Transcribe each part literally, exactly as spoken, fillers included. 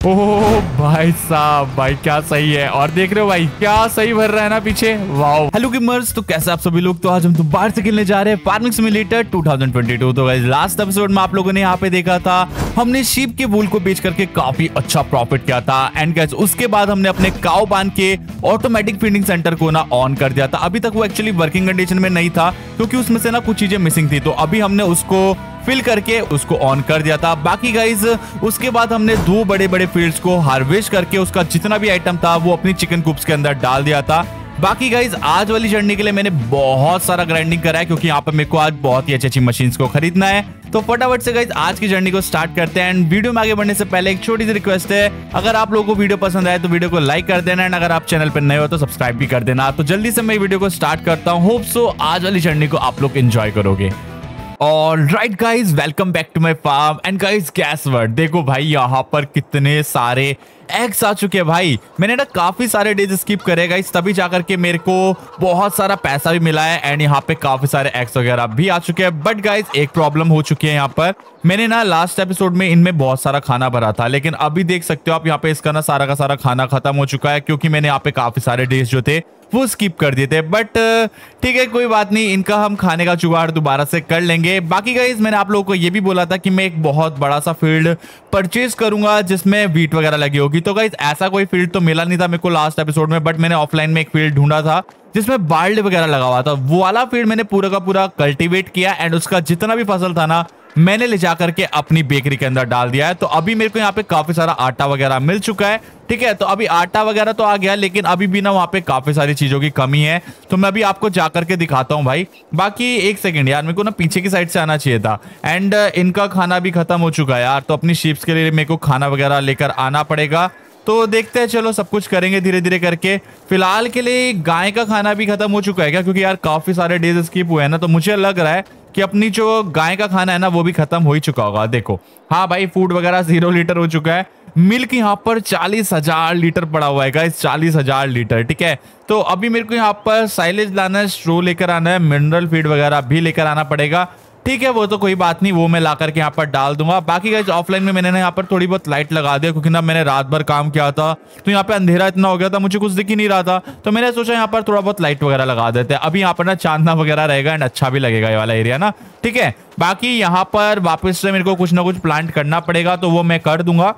ओह भाई साहब, भाई क्या सही है। और देख रहे हो भाई क्या सही भर रहा है ना पीछे। वाओ। हेलो गेमर्स, तो कैसे आप सभी लोग। तो आज हम दोबारा से खेलने जा रहे हैं farming simulator two thousand twenty two. तो गाइस लास्ट एपिसोड में आप लोगों ने यहाँ पे देखा था, हमने शीप के वूल को बेच करके काफी अच्छा प्रॉफिट किया था। एंड गाइस उसके बाद हमने अपने काऊ बांध के ऑटोमेटिक फीडिंग सेंटर को ना ऑन कर दिया था। अभी तक वो एक्चुअली वर्किंग कंडीशन में नहीं था क्योंकि उसमें से ना कुछ चीजें मिसिंग थी, तो अभी हमने उसको फिल करके उसको ऑन कर दिया था। बाकी गाइज उसके बाद हमने दो बड़े बड़े फील्ड्स को हार्वेस्ट करके उसका जितना भी आइटम था वो अपनी चिकन कूप्स के अंदर डाल दिया था। बाकी गाइज आज वाली जर्नी के लिए मैंने बहुत सारा ग्राइंडिंग करा है क्योंकि यहाँ पे मेरे को आज बहुत ही अच्छी अच्छी मशीन्स को खरीदना है। तो फटाफट से गाइज आज की जर्नी को स्टार्ट करते हैं। एंड वीडियो में आगे बढ़ने से पहले एक छोटी सी रिक्वेस्ट है, अगर आप लोगों को वीडियो पसंद आए तो वीडियो को लाइक कर देना, एंड अगर आप चैनल पर नए हो तो सब्सक्राइब भी कर देना। तो जल्दी से मैं वीडियो को स्टार्ट करता हूँ। होप सो आज वाली जर्नी को आप लोग एंजॉय करोगे। और right guys, welcome back to my farm. And guys guess word देखो भाई, यहाँ पर कितने सारे एग्स आ चुके हैं भाई। मैंने ना काफी सारे डेज स्किप करे गाइज, तभी जाकर के मेरे को बहुत सारा पैसा भी मिला है। एंड यहाँ पे काफी सारे एग्स वगैरह भी आ चुके हैं। बट गाइज एक प्रॉब्लम हो चुकी है यहाँ पर। मैंने ना लास्ट एपिसोड में इनमें बहुत सारा खाना भरा था, लेकिन अभी देख सकते हो आप यहाँ पे इसका ना सारा का सारा खाना खत्म हो चुका है क्योंकि मैंने यहाँ पे काफी सारे डेज जो थे वो स्किप कर दिए थे। बट ठीक है, कोई बात नहीं, इनका हम खाने का जुगाड़ दोबारा से कर लेंगे। बाकी गाइज मैंने आप लोगों को ये भी बोला था कि मैं एक बहुत बड़ा सा फील्ड परचेज करूंगा जिसमें वीट वगैरह लगी होगी। तो गाइज ऐसा कोई फील्ड तो मिला नहीं था मेरे को लास्ट एपिसोड में, बट मैंने ऑफलाइन में एक फील्ड ढूंढा था जिसमें बार्ली वगैरह लगा हुआ था। वो वाला फील्ड मैंने पूरा का पूरा कल्टीवेट किया एंड उसका जितना भी फसल था ना मैंने ले जाकर के अपनी बेकरी के अंदर डाल दिया है। तो अभी मेरे को यहाँ पे काफी सारा आटा वगैरह मिल चुका है। ठीक है, तो अभी आटा वगैरह तो आ गया, लेकिन अभी भी ना वहाँ पे काफी सारी चीजों की कमी है। तो मैं अभी आपको जाकर के दिखाता हूँ भाई। बाकी एक सेकंड यार, मेरे को ना पीछे की साइड से आना चाहिए था। एंड इनका खाना भी खत्म हो चुका है यार, तो अपनी शीप्स के लिए मेरे को खाना वगैरह लेकर आना पड़ेगा। तो देखते हैं, चलो सब कुछ करेंगे धीरे धीरे करके। फिलहाल के लिए गाय का खाना भी खत्म हो चुका है क्या, क्योंकि यार काफी सारे डेज स्किप हुए हैं ना, तो मुझे लग रहा है कि अपनी जो गाय का खाना है ना वो भी खत्म हो ही चुका होगा। देखो हाँ भाई, फूड वगैरह जीरो लीटर हो चुका है। मिल्क यहाँ पर चालीस हजार लीटर पड़ा हुआ है गाइस, चालीस हजार लीटर। ठीक है, तो अभी मेरे को यहाँ पर साइलेज लाना है, स्ट्रो लेकर आना है, मिनरल फीड वगैरह भी लेकर आना पड़ेगा। ठीक है, वो तो कोई बात नहीं, वो मैं ला करके यहाँ पर डाल दूंगा। बाकी गाइस ऑफलाइन में मैंने ना यहाँ पर थोड़ी बहुत लाइट लगा दिया क्योंकि ना मैंने रात भर काम किया था, तो यहाँ पे अंधेरा इतना हो गया था मुझे कुछ दिख ही नहीं रहा था। तो मैंने सोचा यहाँ पर थोड़ा बहुत लाइट वगैरह लगा देते हैं। अभी यहाँ पर ना चांदना वगैरह रहेगा एंड अच्छा भी लगेगा ये वाला एरिया ना। ठीक है, बाकी यहाँ पर वापस से मेरे को कुछ ना कुछ प्लांट करना पड़ेगा, तो वो मैं कर दूंगा।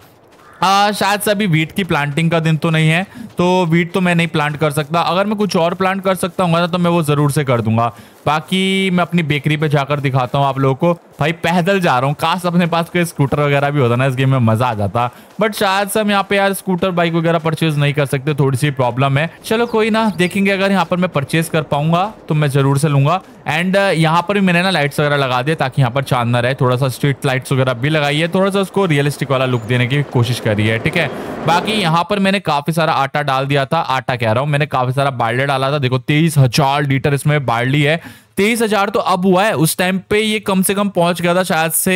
आ, शायद से अभी वीट की प्लांटिंग का दिन तो नहीं है, तो वीट तो मैं नहीं प्लांट कर सकता। अगर मैं कुछ और प्लांट कर सकता हूँ ना तो मैं वो जरूर से कर दूंगा। बाकी मैं अपनी बेकरी पे जाकर दिखाता हूँ आप लोगों को। भाई पैदल जा रहा हूँ, काश अपने पास कोई स्कूटर वगैरह भी होता ना, इस गेम में मजा आ जाता। बट शायद से हम यहाँ पे यार स्कूटर बाइक वगैरह परचेज नहीं कर सकते, थोड़ी सी प्रॉब्लम है। चलो कोई ना, देखेंगे अगर यहाँ पर मैं परचेज कर पाऊंगा तो मैं जरूर से लूंगा। एंड यहाँ पर भी मैंने ना लाइट्स वगैरह लगा दिए ताकि यहाँ पर चांद ना रहे। थोड़ा सा स्ट्रीट लाइट्स वगैरह भी लगाई है, थोड़ा सा उसको रियलिस्टिक वाला लुक देने की कोशिश करी है। ठीक है, बाकी यहाँ पर मैंने काफी सारा आटा डाल दिया था, आटा कह रहा हूँ, मैंने काफी सारा बार्ली डाला था। देखो तेईस हजार लीटर इसमें बार्ली है। तेईस हजार तो अब हुआ है, उस टाइम पे ये कम से कम पहुंच गया था शायद से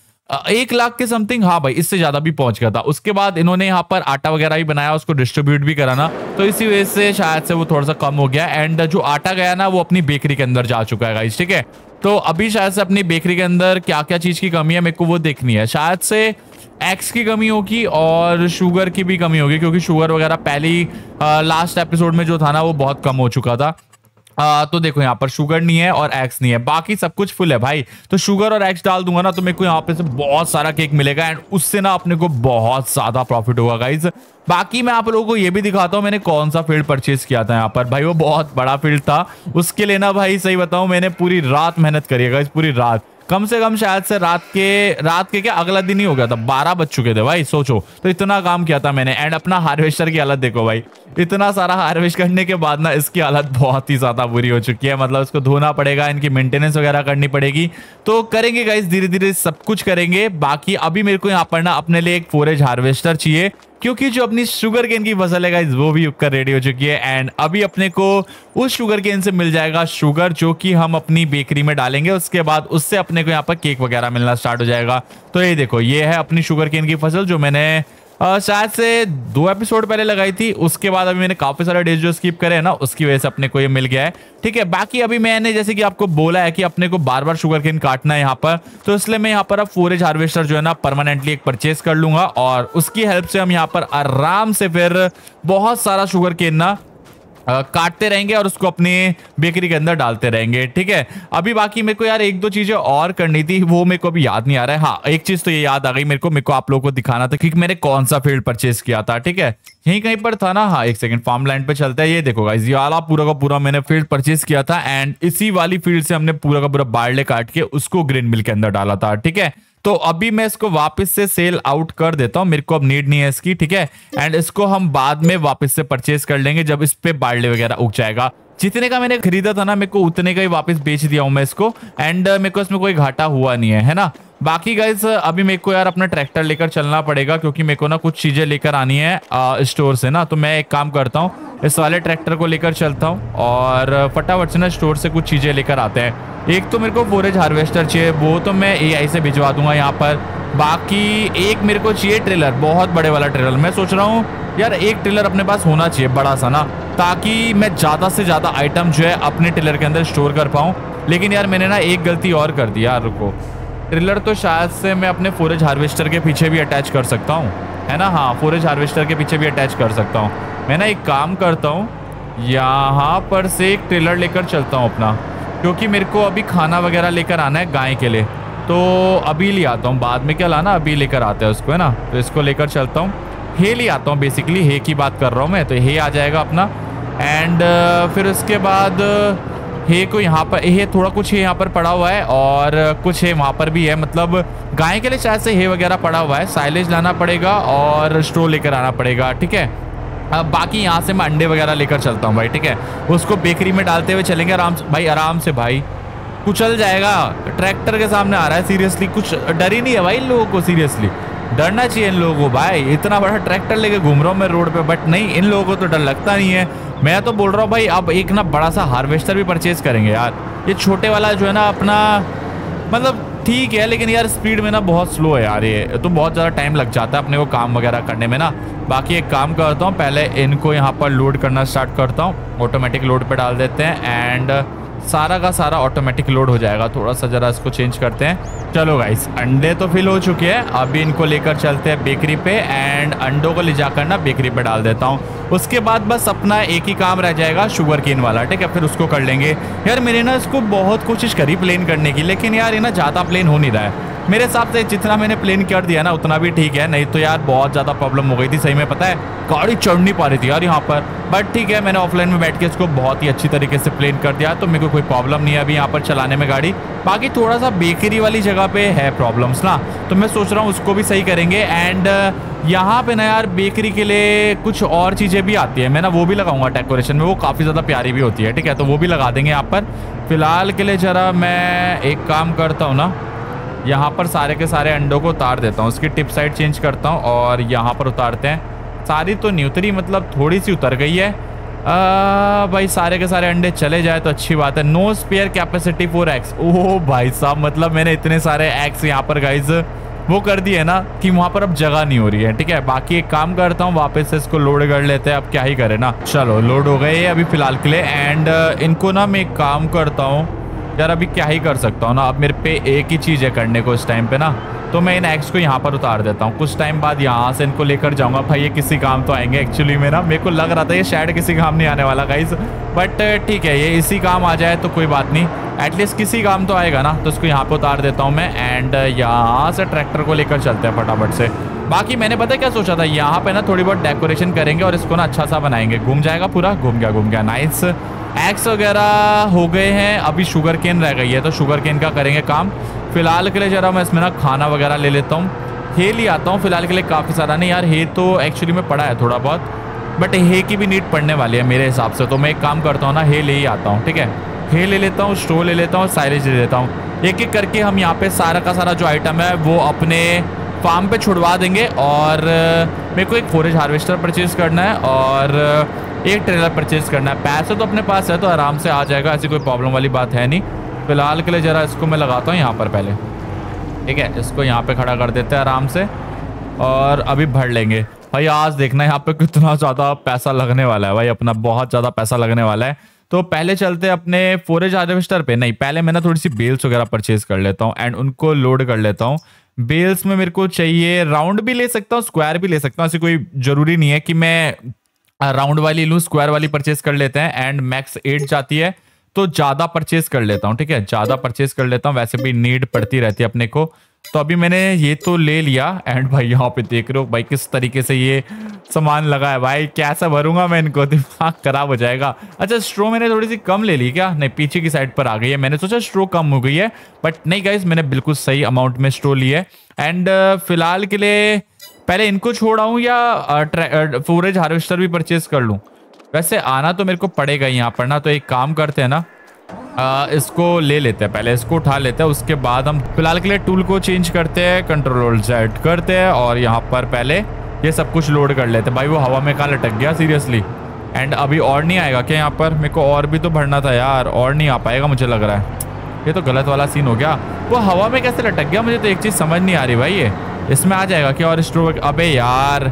एक लाख के समथिंग। हाँ भाई, इससे ज्यादा भी पहुंच गया था। उसके बाद इन्होंने यहाँ पर आटा वगैरह भी बनाया, उसको डिस्ट्रीब्यूट भी कराना, तो इसी वजह से शायद से वो थोड़ा सा कम हो गया। एंड जो आटा गया ना वो अपनी बेकरी के अंदर जा चुका है गाइस। ठीक है, तो अभी शायद से अपनी बेकरी के अंदर क्या क्या चीज की कमी है मेरे को वो देखनी है। शायद से एग्स की कमी होगी और शुगर की भी कमी होगी, क्योंकि शुगर वगैरह पहली लास्ट एपिसोड में जो था ना वो बहुत कम हो चुका था। आ, तो देखो यहाँ पर शुगर नहीं है और एग्स नहीं है, बाकी सब कुछ फुल है भाई। तो शुगर और एग्स डाल दूंगा ना तो मेरे को यहाँ पे से बहुत सारा केक मिलेगा एंड उससे ना अपने को बहुत ज्यादा प्रॉफिट होगा गाइज। बाकी मैं आप लोगों को ये भी दिखाता हूँ मैंने कौन सा फील्ड परचेज किया था यहाँ पर। भाई वो बहुत बड़ा फील्ड था, उसके लिए ना भाई सही बताऊँ मैंने पूरी रात मेहनत करी है गाइज, पूरी रात। कम से कम शायद से रात के रात के क्या अगला दिन ही हो गया था, बारह बज चुके थे भाई, सोचो। तो इतना काम किया था मैंने। एंड अपना हार्वेस्टर की हालत देखो भाई, इतना सारा हार्वेस्ट करने के बाद ना इसकी हालत बहुत ही ज्यादा बुरी हो चुकी है। मतलब इसको धोना पड़ेगा, इनकी मेंटेनेंस वगैरह करनी पड़ेगी, तो करेंगे गाइस, धीरे धीरे सब कुछ करेंगे। बाकी अभी मेरे को यहाँ पर ना अपने लिए एक फोरेज हार्वेस्टर चाहिए, क्योंकि जो अपनी शुगर केन की फसल है गाइस वो भी उगकर रेडी हो चुकी है। एंड अभी अपने को उस शुगर केन से मिल जाएगा शुगर, जो कि हम अपनी बेकरी में डालेंगे। उसके बाद उससे अपने को यहाँ पर केक वगैरह मिलना स्टार्ट हो जाएगा। तो ये देखो, ये है अपनी शुगर केन की फसल जो मैंने uh, शायद से दो एपिसोड पहले लगाई थी। उसके बाद अभी मैंने काफी सारे डेज जो स्किप करे हैं ना, उसकी वजह से अपने को ये मिल गया है। ठीक है, बाकी अभी मैंने जैसे कि आपको बोला है कि अपने को बार बार शुगर केन काटना है यहाँ पर, तो इसलिए मैं यहाँ पर अब फोरेज हार्वेस्टर जो है ना परमानेंटली एक परचेज कर लूंगा और उसकी हेल्प से हम यहाँ पर आराम से फिर बहुत सारा शुगर केन ना Uh, काटते रहेंगे और उसको अपने बेकरी के अंदर डालते रहेंगे। ठीक है, अभी बाकी मेरे को यार एक दो चीजें और करनी थी, वो मेरे को अभी याद नहीं आ रहा है। हाँ, एक चीज तो ये याद आ गई मेरे को मेरे को आप लोगों को दिखाना था कि मैंने कौन सा फील्ड परचेज किया था। ठीक है, यहीं कहीं पर था ना। हाँ, एक सेकंड, फार्म लैंड पे चलता है। ये देखो गाइस, ये वाला पूरा का पूरा मैंने फील्ड परचेज किया था एंड इसी वाली फील्ड से हमने पूरा का पूरा बारले काट के उसको ग्रेन मिल के अंदर डाला था। ठीक है, तो अभी मैं इसको वापस से सेल आउट कर देता हूं, मेरे को अब नीड नहीं है इसकी। ठीक है, एंड इसको हम बाद में वापस से परचेज कर लेंगे जब इस पे बारले वगैरह उग जाएगा। जितने का मैंने खरीदा था ना, मेरे को उतने का ही वापस बेच दिया हूं मैं इसको एंड मेरे को इसमें कोई घाटा हुआ नहीं है, है ना। बाकी गाइस अभी मेरे को यार अपना ट्रैक्टर लेकर चलना पड़ेगा क्योंकि मेरे को ना कुछ चीजें लेकर आनी है स्टोर से ना। तो मैं एक काम करता हूँ, इस वाले ट्रैक्टर को लेकर चलता हूँ और फटाफट से ना स्टोर से कुछ चीजें लेकर आते हैं। एक तो मेरे को फोरेज हार्वेस्टर चाहिए, वो तो मैं एआई से भिजवा दूंगा यहाँ पर। बाकी एक मेरे को चाहिए ट्रेलर, बहुत बड़े वाला ट्रेलर। मैं सोच रहा हूँ यार एक ट्रेलर अपने पास होना चाहिए बड़ा सा ना, ताकि मैं ज्यादा से ज्यादा आइटम जो है अपने ट्रेलर के अंदर स्टोर कर पाऊँ। लेकिन यार मैंने ना एक गलती और कर दी यार, रुको। ट्रेलर तो शायद से मैं अपने फोरेज हार्वेस्टर के पीछे भी अटैच कर सकता हूँ, है ना। हाँ, फोरेज हार्वेस्टर के पीछे भी अटैच कर सकता हूँ। मैं ना एक काम करता हूँ, यहाँ पर से एक ट्रेलर लेकर चलता हूँ अपना, क्योंकि मेरे को अभी खाना वगैरह लेकर आना है गाय के लिए। तो अभी ले आता हूँ, बाद में क्या लाना, अभी लेकर आते हैं उसको, है ना। तो इसको लेकर चलता हूँ, हे ले आता हूँ। बेसिकली हे की बात कर रहा हूँ मैं, तो हे आ जाएगा अपना। एंड फिर उसके बाद हे को यहाँ पर, हे थोड़ा कुछ है यहाँ पर पड़ा हुआ है और कुछ है वहाँ पर भी है, मतलब गाय के लिए शायद से हे वगैरह पड़ा हुआ है। साइलेज लाना पड़ेगा और स्ट्रो लेकर आना पड़ेगा। ठीक है, अब बाकी यहाँ से मैं अंडे वगैरह लेकर चलता हूँ भाई। ठीक है, उसको बेकरी में डालते हुए चलेंगे आराम से भाई, आराम से भाई। कुचल जाएगा, ट्रैक्टर के सामने आ रहा है। सीरियसली कुछ डर ही नहीं है भाई इन लोगों को, सीरियसली डरना चाहिए इन लोगों को भाई। इतना बड़ा ट्रैक्टर लेके घूम रहा हूँ मैं रोड पे, बट नहीं, इन लोगों को तो डर लगता नहीं है। मैं तो बोल रहा हूँ भाई, अब एक ना बड़ा सा हार्वेस्टर भी परचेज करेंगे यार। ये छोटे वाला जो है ना अपना, मतलब ठीक है, लेकिन यार स्पीड में ना बहुत स्लो है यार, ये तो बहुत ज़्यादा टाइम लग जाता है अपने को काम वगैरह करने में ना। बाकी एक काम करता हूँ, पहले इनको यहाँ पर लोड करना स्टार्ट करता हूँ। ऑटोमेटिक लोड पे डाल देते हैं एंड सारा का सारा ऑटोमेटिक लोड हो जाएगा। थोड़ा सा जरा इसको चेंज करते हैं। चलो गाइस, अंडे तो फिल हो चुके हैं, अभी इनको लेकर चलते हैं बेकरी पे एंड अंडों को ले जाकर ना बेकरी पे डाल देता हूँ। उसके बाद बस अपना एक ही काम रह जाएगा, शुगर केन वाला। ठीक है, फिर उसको कर लेंगे। यार मैंने ना इसको बहुत कोशिश करी प्लेन करने की, लेकिन यार ये ना ज़्यादा प्लेन हो नहीं रहा है मेरे हिसाब से। जितना मैंने प्लेन कर दिया ना उतना भी ठीक है, नहीं तो यार बहुत ज़्यादा प्रॉब्लम हो गई थी सही में। पता है, गाड़ी चढ़ नहीं पा रही थी यार यहाँ पर, बट ठीक है, मैंने ऑफलाइन में बैठ के इसको बहुत ही अच्छी तरीके से प्लेन कर दिया, तो मेरे को कोई प्रॉब्लम नहीं है अभी यहाँ पर चलाने में गाड़ी। बाकी थोड़ा सा बेकरी वाली जगह पे है प्रॉब्लम्स ना, तो मैं सोच रहा हूँ उसको भी सही करेंगे। एंड यहाँ पे ना यार बेकरी के लिए कुछ और चीज़ें भी आती है, मैं ना वो भी लगाऊंगा डेकोरेशन में, वो काफ़ी ज़्यादा प्यारी भी होती है। ठीक है, तो वो भी लगा देंगे यहाँ पर। फिलहाल के लिए जरा मैं एक काम करता हूँ ना, यहाँ पर सारे के सारे अंडों को उतार देता हूँ, उसकी टिप साइड चेंज करता हूँ और यहाँ पर उतारते हैं। सारी तो नहीं उतरी, मतलब थोड़ी सी उतर गई है। आ, भाई सारे के सारे अंडे चले जाए तो अच्छी बात है। No spare capacity for eggs. Oh भाई साहब, मतलब मैंने इतने सारे एग्स यहाँ पर गाइज वो कर दिए ना कि वहाँ पर अब जगह नहीं हो रही है। ठीक है, बाकी एक काम करता हूँ, वापस से इसको लोड कर लेते हैं, अब क्या ही करें ना। चलो लोड हो गए अभी फिलहाल के लिए। एंड इनको ना मैं एक काम करता हूँ यार, अभी क्या ही कर सकता हूँ ना, अब मेरे पे एक ही चीज़ है करने को इस टाइम पे ना, तो मैं इन एग्स को यहाँ पर उतार देता हूँ। कुछ टाइम बाद यहाँ से इनको लेकर जाऊँगा भाई, ये किसी काम तो आएंगे एक्चुअली में ना। मेरे को लग रहा था ये शायद किसी काम नहीं आने वाला गाइस, बट ठीक है, ये इसी काम आ जाए तो कोई बात नहीं, एटलीस्ट किसी काम तो आएगा ना। तो इसको यहाँ पे उतार देता हूँ मैं एंड यहाँ से ट्रैक्टर को लेकर चलते हैं फटाफट से। बाकी मैंने पता क्या सोचा था, यहाँ पे ना थोड़ी बहुत डेकोरेशन करेंगे और इसको ना अच्छा सा बनाएंगे। घूम जाएगा पूरा, घूम गया घूम गया नाइस। एग्स वगैरह हो गए हैं, अभी शुगर केन रह गई है, तो शुगर केन का करेंगे काम। फिलहाल के लिए जरा मैं इसमें ना खाना वगैरह ले लेता हूँ, हे ले आता हूँ फिलहाल के लिए। काफ़ी सारा नहीं यार, हे तो एक्चुअली में पड़ा है थोड़ा बहुत, बट हे की भी नीड पड़ने वाली है मेरे हिसाब से, तो मैं एक काम करता हूँ ना, हे ले ही आता हूँ। ठीक है, हे ले लेता हूँ, स्ट्रो ले लेता हूँ, साइलेज ले लेता हूँ। एक एक करके हम यहाँ पे सारा का सारा जो आइटम है वो अपने फार्म पे छुड़वा देंगे। और मेरे को एक फोरेज हार्वेस्टर परचेज करना है और एक ट्रेलर परचेज करना है। पैसे तो अपने पास है तो आराम से आ जाएगा, ऐसी कोई प्रॉब्लम वाली बात है नहीं। फिलहाल के लिए जरा इसको मैं लगाता हूँ यहाँ पर पहले। ठीक है, इसको यहाँ पे खड़ा कर देते हैं आराम से। और अभी भर लेंगे भाई। आज देखना यहाँ पे कितना ज़्यादा पैसा लगने वाला है भाई, अपना बहुत ज़्यादा पैसा लगने वाला है। तो पहले चलते हैं अपने फोरेज हार्वेस्टर पे। नहीं, पहले मैं ना थोड़ी सी बेल्स वगैरह परचेज कर लेता हूँ एंड उनको लोड कर लेता हूँ। बेल्स में मेरे को चाहिए, राउंड भी ले सकता हूँ, स्क्वायर भी ले सकता हूँ, ऐसी कोई जरूरी नहीं है कि मैं राउंड वाली लूँ। स्क्वायर वाली परचेज कर लेते हैं एंड मैक्स एट जाती है तो ज़्यादा परचेज कर लेता हूँ। ठीक है, ज़्यादा परचेज कर लेता हूँ, वैसे भी नीड पड़ती रहती है अपने को। तो अभी मैंने ये तो ले लिया एंड भाई यहाँ पे देख रहे हो भाई किस तरीके से ये सामान लगा है भाई। कैसा भरूंगा मैं इनको, दिमाग खराब हो जाएगा। अच्छा, स्ट्रो मैंने थोड़ी सी कम ले ली क्या? नहीं, पीछे की साइड पर आ गई है। मैंने सोचा स्ट्रो कम हो गई है, बट नहीं गाइस, मैंने बिल्कुल सही अमाउंट में स्ट्रो ली है। एंड फिलहाल के लिए पहले इनको छोड़ाऊँ या फोरेज हार्वेस्टर भी परचेज कर लूँ? वैसे आना तो मेरे को पड़ेगा यहाँ पर ना, तो एक काम करते हैं ना, आ, इसको ले लेते हैं, पहले इसको उठा लेते हैं, उसके बाद हम फिलहाल के लिए टूल को चेंज करते हैं, कंट्रोल जेड करते हैं और यहाँ पर पहले ये सब कुछ लोड कर लेते हैं। भाई वो हवा में कहाँ लटक गया सीरियसली। एंड अभी और नहीं आएगा क्या यहाँ पर? मेरे को और भी तो भरना था यार, और नहीं आ पाएगा मुझे लग रहा है। ये तो गलत वाला सीन हो गया। वो हवा में कैसे लटक गया? मुझे तो एक चीज़ समझ नहीं आ रही भाई, ये इसमें आ जाएगा क्या? और स्ट्रो, अबे यार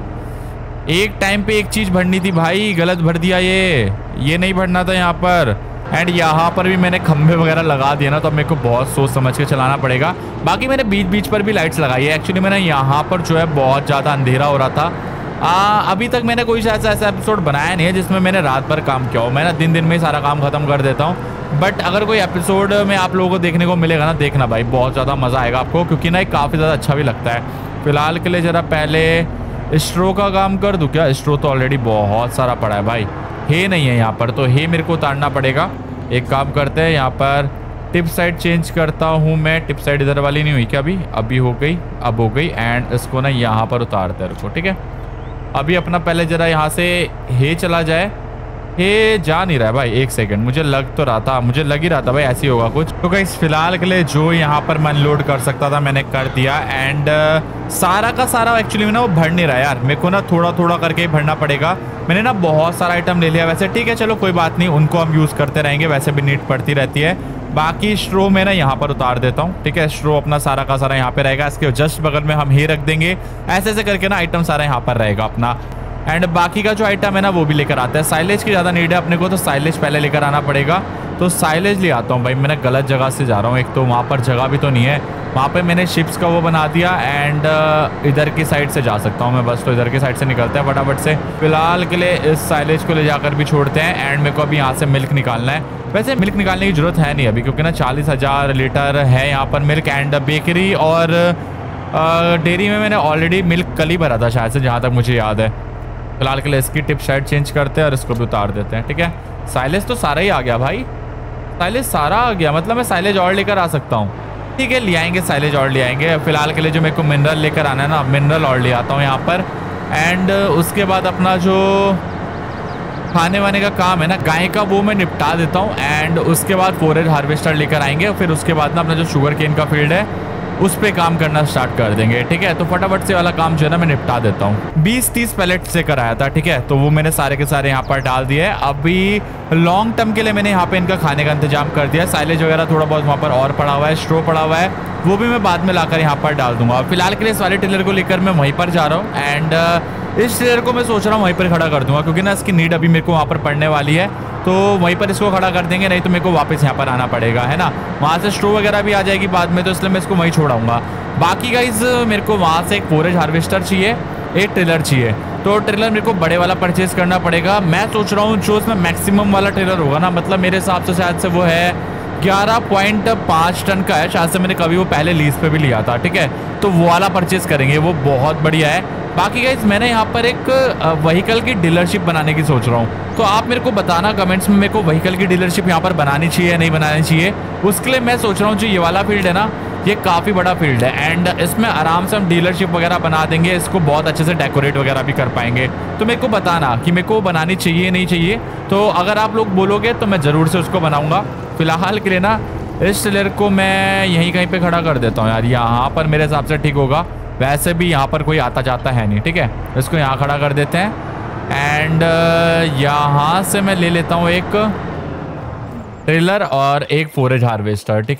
एक टाइम पे एक चीज़ भरनी थी भाई, गलत भर दिया। ये ये नहीं भरना था यहाँ पर। एंड यहाँ पर भी मैंने खंभे वगैरह लगा दिए ना, तो मेरे को बहुत सोच समझ के चलाना पड़ेगा। बाकी मैंने बीच बीच पर भी लाइट्स लगाई है। एक्चुअली मैंने यहाँ पर जो है बहुत ज़्यादा अंधेरा हो रहा था। आ, अभी तक मैंने कोई ऐसा ऐसा एपिसोड बनाया नहीं है जिसमें मैंने रात भर काम किया हो। मैं ना दिन दिन में ही सारा काम खत्म कर देता हूँ। बट अगर कोई एपिसोड में आप लोगों को देखने को मिलेगा ना, देखना भाई, बहुत ज़्यादा मज़ा आएगा आपको, क्योंकि ना काफ़ी ज़्यादा अच्छा भी लगता है। फिलहाल के लिए ज़रा पहले स्ट्रो का काम कर दूँ क्या? स्ट्रो तो ऑलरेडी बहुत सारा पड़ा है भाई, हे नहीं है यहाँ पर, तो हे मेरे को उतारना पड़ेगा। एक काम करते हैं, यहाँ पर टिप साइड चेंज करता हूँ मैं। टिप साइड इधर वाली नहीं हुई क्या? अभी अभी हो गई, अब हो गई। एंड इसको ना यहाँ पर उतारते हैं, रुको। ठीक है, अभी अपना पहले जरा यहाँ से हे चला जाए। हे जा नहीं रहा है भाई, एक सेकंड, मुझे लग तो रहा था, मुझे लग ही रहा था भाई ऐसी होगा कुछ। तो गाइस फिलहाल के लिए जो यहाँ पर मैं लोड कर सकता था मैंने कर दिया। एंड uh, सारा का सारा एक्चुअली में ना वो भर नहीं रहा यार, मेरे को ना थोड़ा थोड़ा करके ही भरना पड़ेगा। मैंने ना बहुत सारा आइटम ले लिया वैसे, ठीक है चलो कोई बात नहीं, उनको हम यूज़ करते रहेंगे, वैसे भी नीड पड़ती रहती है। बाकी स्ट्रो में ना यहाँ पर उतार देता हूँ। ठीक है, स्ट्रो अपना सारा का सारा यहाँ पे रहेगा, इसके जस्ट बगल में हम हे रख देंगे। ऐसे ऐसे करके ना आइटम सारा यहाँ पर रहेगा अपना। एंड बाकी का जो आइटम है ना वो भी लेकर आते हैं। साइलेज की ज़्यादा नीड है अपने को, तो साइलेज पहले लेकर आना पड़ेगा। तो साइलेज ले आता हूँ भाई। मैंने गलत जगह से जा रहा हूँ, एक तो वहाँ पर जगह भी तो नहीं है, वहाँ पे मैंने शिप्स का वो बना दिया। एंड इधर की साइड से जा सकता हूँ मैं बस, तो इधर की साइड से निकलते हैं फटाफट से। फिलहाल के लिए इस साइलेज को ले जाकर भी छोड़ते हैं। एंड मेरे को अभी यहाँ से मिल्क निकालना है। वैसे मिल्क निकालने की जरूरत है नहीं अभी, क्योंकि ना चालीस हज़ार लीटर है यहाँ पर मिल्क। एंड बेकरी और डेयरी में मैंने ऑलरेडी मिल्क कल ही भरा था शायद से, जहाँ तक मुझे याद है। फिलहाल के लिए इसकी टिप साइड चेंज करते हैं और इसको भी उतार देते हैं। ठीक है, साइलेज तो सारा ही आ गया भाई, साइलेज सारा आ गया, मतलब मैं साइलेज और लेकर आ सकता हूँ। ठीक है, ले आएंगे साइलेज और ले आएंगे। फिलहाल के लिए जो मेरे को मिनरल लेकर आना है ना, मिनरल और ले आता हूँ यहाँ पर। एंड उसके बाद अपना जो खाने वाने का काम है ना गाय का, वो मैं निपटा देता हूँ। एंड उसके बाद फोरेज हार्वेस्टर लेकर आएंगे। फिर उसके बाद ना अपना जो शुगर केन का फील्ड है उस पे काम करना स्टार्ट कर देंगे। ठीक है, तो फटाफट से वाला काम जो है ना मैं निपटा देता हूँ। बीस तीस पैलेट से कराया था, ठीक है, तो वो मैंने सारे के सारे यहाँ पर डाल दिए। अभी लॉन्ग टर्म के लिए मैंने यहाँ पे इनका खाने का इंतजाम कर दिया। साइलेज वगैरह थोड़ा बहुत वहाँ पर और पड़ा हुआ है, स्ट्रो पड़ा हुआ है, वो भी मैं बाद में लाकर यहाँ पर डाल दूंगा। फिलहाल के लिए सारे टिलर को लेकर मैं वहीं पर जा रहा हूँ। एंड इस टिलर को मैं सोच रहा हूँ वहीं पर खड़ा कर दूंगा, क्योंकि ना इसकी नीड अभी मेरे को वहाँ पर पड़ने वाली है, तो वहीं पर इसको खड़ा कर देंगे। नहीं तो मेरे को वापस यहाँ पर आना पड़ेगा, है ना। वहाँ से स्ट्रो वगैरह भी आ जाएगी बाद में, तो इसलिए मैं इसको वहीं छोड़ाऊंगा। बाकी गाइज मेरे को वहाँ से एक फोरेज हार्वेस्टर चाहिए, एक ट्रेलर चाहिए। तो ट्रेलर मेरे को बड़े वाला परचेज करना पड़ेगा। मैं सोच रहा हूँ जो इसमें मैक्सिमम वाला ट्रेलर होगा ना, मतलब मेरे हिसाब से शायद से वो है ग्यारह पॉइंट पाँच टन का है शायद से, मैंने कभी वो पहले लीज पे भी लिया था। ठीक है, तो वो वाला परचेज करेंगे, वो बहुत बढ़िया है। बाकी गाइज मैंने यहाँ पर एक व्हीकल की डीलरशिप बनाने की सोच रहा हूँ, तो आप मेरे को बताना कमेंट्स में मेरे को व्हीकल की डीलरशिप यहाँ पर बनानी चाहिए या नहीं बनानी चाहिए। उसके लिए मैं सोच रहा हूँ जो ये वाला फील्ड है ना, ये काफ़ी बड़ा फील्ड है। एंड इसमें आराम से हम डीलरशिप वगैरह बना देंगे, इसको बहुत अच्छे से डेकोरेट वगैरह भी कर पाएंगे। तो मेरे को बताना कि मेरे को बनानी चाहिए नहीं चाहिए, तो अगर आप लोग बोलोगे तो मैं ज़रूर से उसको बनाऊँगा। फिलहाल के लिए ना इस ट्रेलर को मैं यहीं कहीं पे खड़ा कर देता हूँ यार, यहाँ पर मेरे हिसाब से ठीक होगा। वैसे भी यहाँ पर कोई आता जाता है नहीं, ठीक है, इसको यहाँ खड़ा कर देते हैं। एंड यहाँ से मैं ले लेता हूँ एक ट्रेलर और एक फोरेज हार्वेस्टर। ठीक है,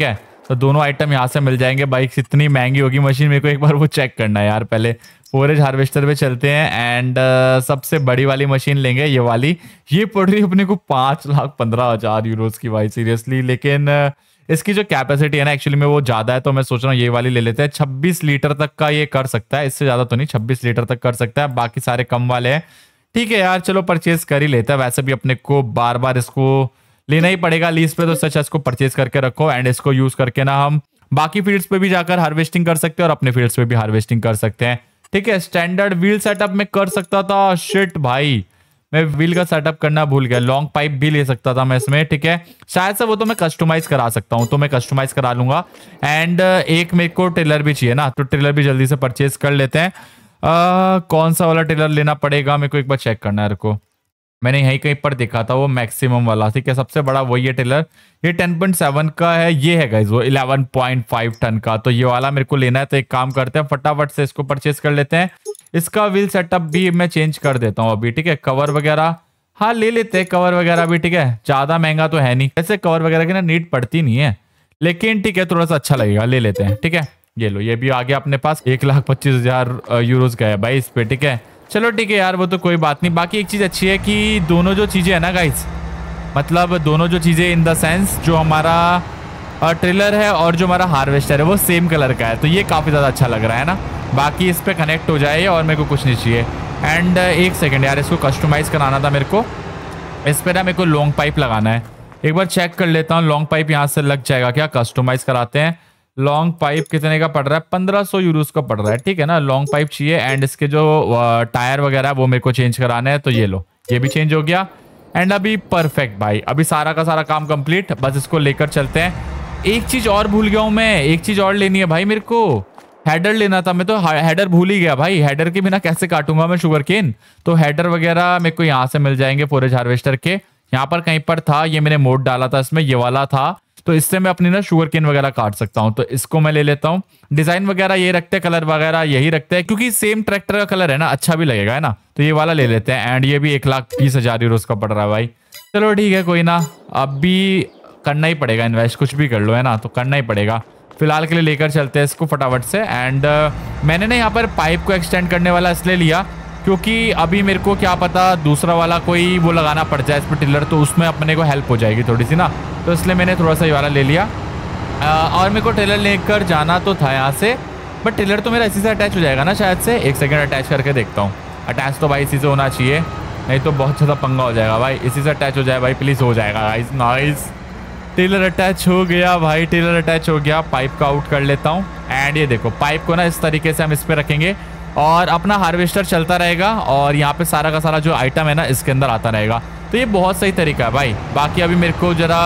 तो दोनों आइटम यहाँ से मिल जाएंगे। बाइक इतनी महंगी होगी मशीन, मेरे को एक बार वो चेक करना है यार। पहले फोरेज हार्वेस्टर पे चलते हैं एंड uh, सबसे बड़ी वाली मशीन लेंगे, ये वाली। ये पड़ रही है अपने को पाँच लाख पंद्रह हजार यूरोज की भाई, सीरियसली। लेकिन uh, इसकी जो कैपेसिटी है ना एक्चुअली में वो ज़्यादा है, तो मैं सोच रहा हूँ ये वाली ले लेते हैं। छब्बीस लीटर तक का ये कर सकता है, इससे ज़्यादा तो नहीं, छब्बीस लीटर तक कर सकता है। बाकी सारे कम वाले हैं। ठीक है यार, चलो परचेज कर ही लेते हैं। वैसे भी अपने को बार बार इसको लेना ही पड़ेगा लीज पे, तो सच इसको परचेज करके रखो। एंड इसको यूज करके ना हम बाकी फील्ड्स पे भी जाकर हार्वेस्टिंग कर सकते हैं और अपने फील्ड्स पे भी हार्वेस्टिंग कर सकते हैं। ठीक है, स्टैंडर्ड व्हील सेटअप में कर सकता था। शिट भाई, मैं व्हील का सेटअप करना भूल गया। लॉन्ग पाइप भी ले सकता था मैं इसमें। ठीक है, शायद से वो तो मैं कस्टमाइज करा सकता हूँ, तो मैं कस्टमाइज करा लूंगा। एंड एक मेरे को टेलर भी चाहिए ना, तो टेलर भी जल्दी से परचेज कर लेते हैं। आ, कौन सा वाला टेलर लेना पड़ेगा मेरे को एक बार चेक करना है। रुको, मैंने यहीं कहीं पर देखा था वो मैक्सिमम वाला। ठीक है, सबसे बड़ा वही है टेलर। ये टेन पॉइंट सेवन का है, ये है गाइस वो इलेवन पॉइंट फाइव टन का। तो ये वाला मेरे को लेना है। तो एक काम करते हैं, फटाफट से इसको परचेज कर लेते हैं। इसका व्हील सेटअप भी मैं चेंज कर देता हूँ अभी। ठीक है, कवर वगैरह हाँ ले लेते हैं, कवर वगैरह भी। ठीक है, ज्यादा महंगा तो है नहीं, ऐसे कवर वगैरह की ना नीड पड़ती नहीं है, लेकिन ठीक है थोड़ा सा अच्छा लगेगा, ले लेते हैं। ठीक है, ये लो, ये भी आ गया अपने पास। एक लाख पच्चीस हजार यूरोज का है भाई इस पे। ठीक है, चलो ठीक है यार, वो तो कोई बात नहीं। बाकी एक चीज अच्छी है कि दोनों जो चीजें है ना गाइस, मतलब दोनों जो चीजें इन द सेंस जो हमारा ट्रेलर है और जो हमारा हार्वेस्टर है वो सेम कलर का है, तो ये काफी ज्यादा अच्छा लग रहा है ना। बाकी इस पे कनेक्ट हो जाए और मेरे को कुछ नहीं चाहिए। एंड एक सेकेंड यार, इसको कस्टमाइज कराना था मेरे को। इस पे ना मेरे को लॉन्ग पाइप लगाना है, एक बार चेक कर लेता हूँ। लॉन्ग पाइप यहाँ से लग जाएगा क्या? कस्टमाइज कराते हैं। लॉन्ग पाइप कितने का पड़ रहा है? पंद्रह सौ यूरोज का पड़ रहा है। ठीक है ना, लॉन्ग पाइप चाहिए। एंड इसके जो टायर वगैरह वो मेरे को चेंज कराना है, तो ये लो, ये भी चेंज हो गया। एंड अभी परफेक्ट भाई, अभी सारा का सारा काम कंप्लीट। बस इसको लेकर चलते हैं। एक चीज और भूल गया हूँ मैं, एक चीज और लेनी है भाई मेरे को। हेडर लेना था, मैं तो हेडर भूल ही गया भाई। हेडर के बिना कैसे काटूंगा मैं शुगर केन? तो हेडर वगैरह मेरे को यहाँ से मिल जाएंगे फोरेज हार्वेस्टर के। यहाँ पर कहीं पर था, ये मैंने मोड डाला था इसमें, ये वाला था। तो इससे मैं अपनी ना शुगर केन वगैरह काट सकता हूँ, तो इसको मैं ले लेता हूँ। डिजाइन वगैरह ये रखते हैं, कलर वगैरह यही रखते हैं, क्योंकि सेम ट्रैक्टर का कलर है ना, अच्छा भी लगेगा है ना। तो ये वाला ले लेते हैं। एंड ये भी एक लाख बीस हजार यूरोज का पड़ रहा है भाई। चलो ठीक है, कोई ना, अभी करना ही पड़ेगा इन्वेस्ट, कुछ भी कर लो है ना, तो करना ही पड़ेगा। फिलहाल के लिए लेकर चलते हैं इसको फटाफट से। एंड uh, मैंने ना यहाँ पर पाइप को एक्सटेंड करने वाला इसलिए लिया क्योंकि अभी मेरे को क्या पता दूसरा वाला कोई वो लगाना पड़ जाए इस पर टिलर, तो उसमें अपने को हेल्प हो जाएगी थोड़ी सी ना, तो इसलिए मैंने थोड़ा सा ये वाला ले लिया। uh, और मेरे को टेलर लेकर जाना तो था यहाँ से, बट टेलर तो मेरा इसी से अटैच हो जाएगा ना शायद से। एक सेकेंड अटैच करके देखता हूँ। अटैच तो भाई इसी से होना चाहिए, नहीं तो बहुत ज़्यादा पंगा हो जाएगा भाई। इसी से अटैच हो जाए भाई प्लीज़, हो जाएगा गाइस। नाइस, टेलर अटैच हो गया भाई, टेलर अटैच हो गया। पाइप का आउट कर लेता हूँ। एंड ये देखो, पाइप को ना इस तरीके से हम इस पे रखेंगे और अपना हार्वेस्टर चलता रहेगा और यहाँ पे सारा का सारा जो आइटम है ना इसके अंदर आता रहेगा। तो ये बहुत सही तरीका है भाई। बाकी अभी मेरे को जरा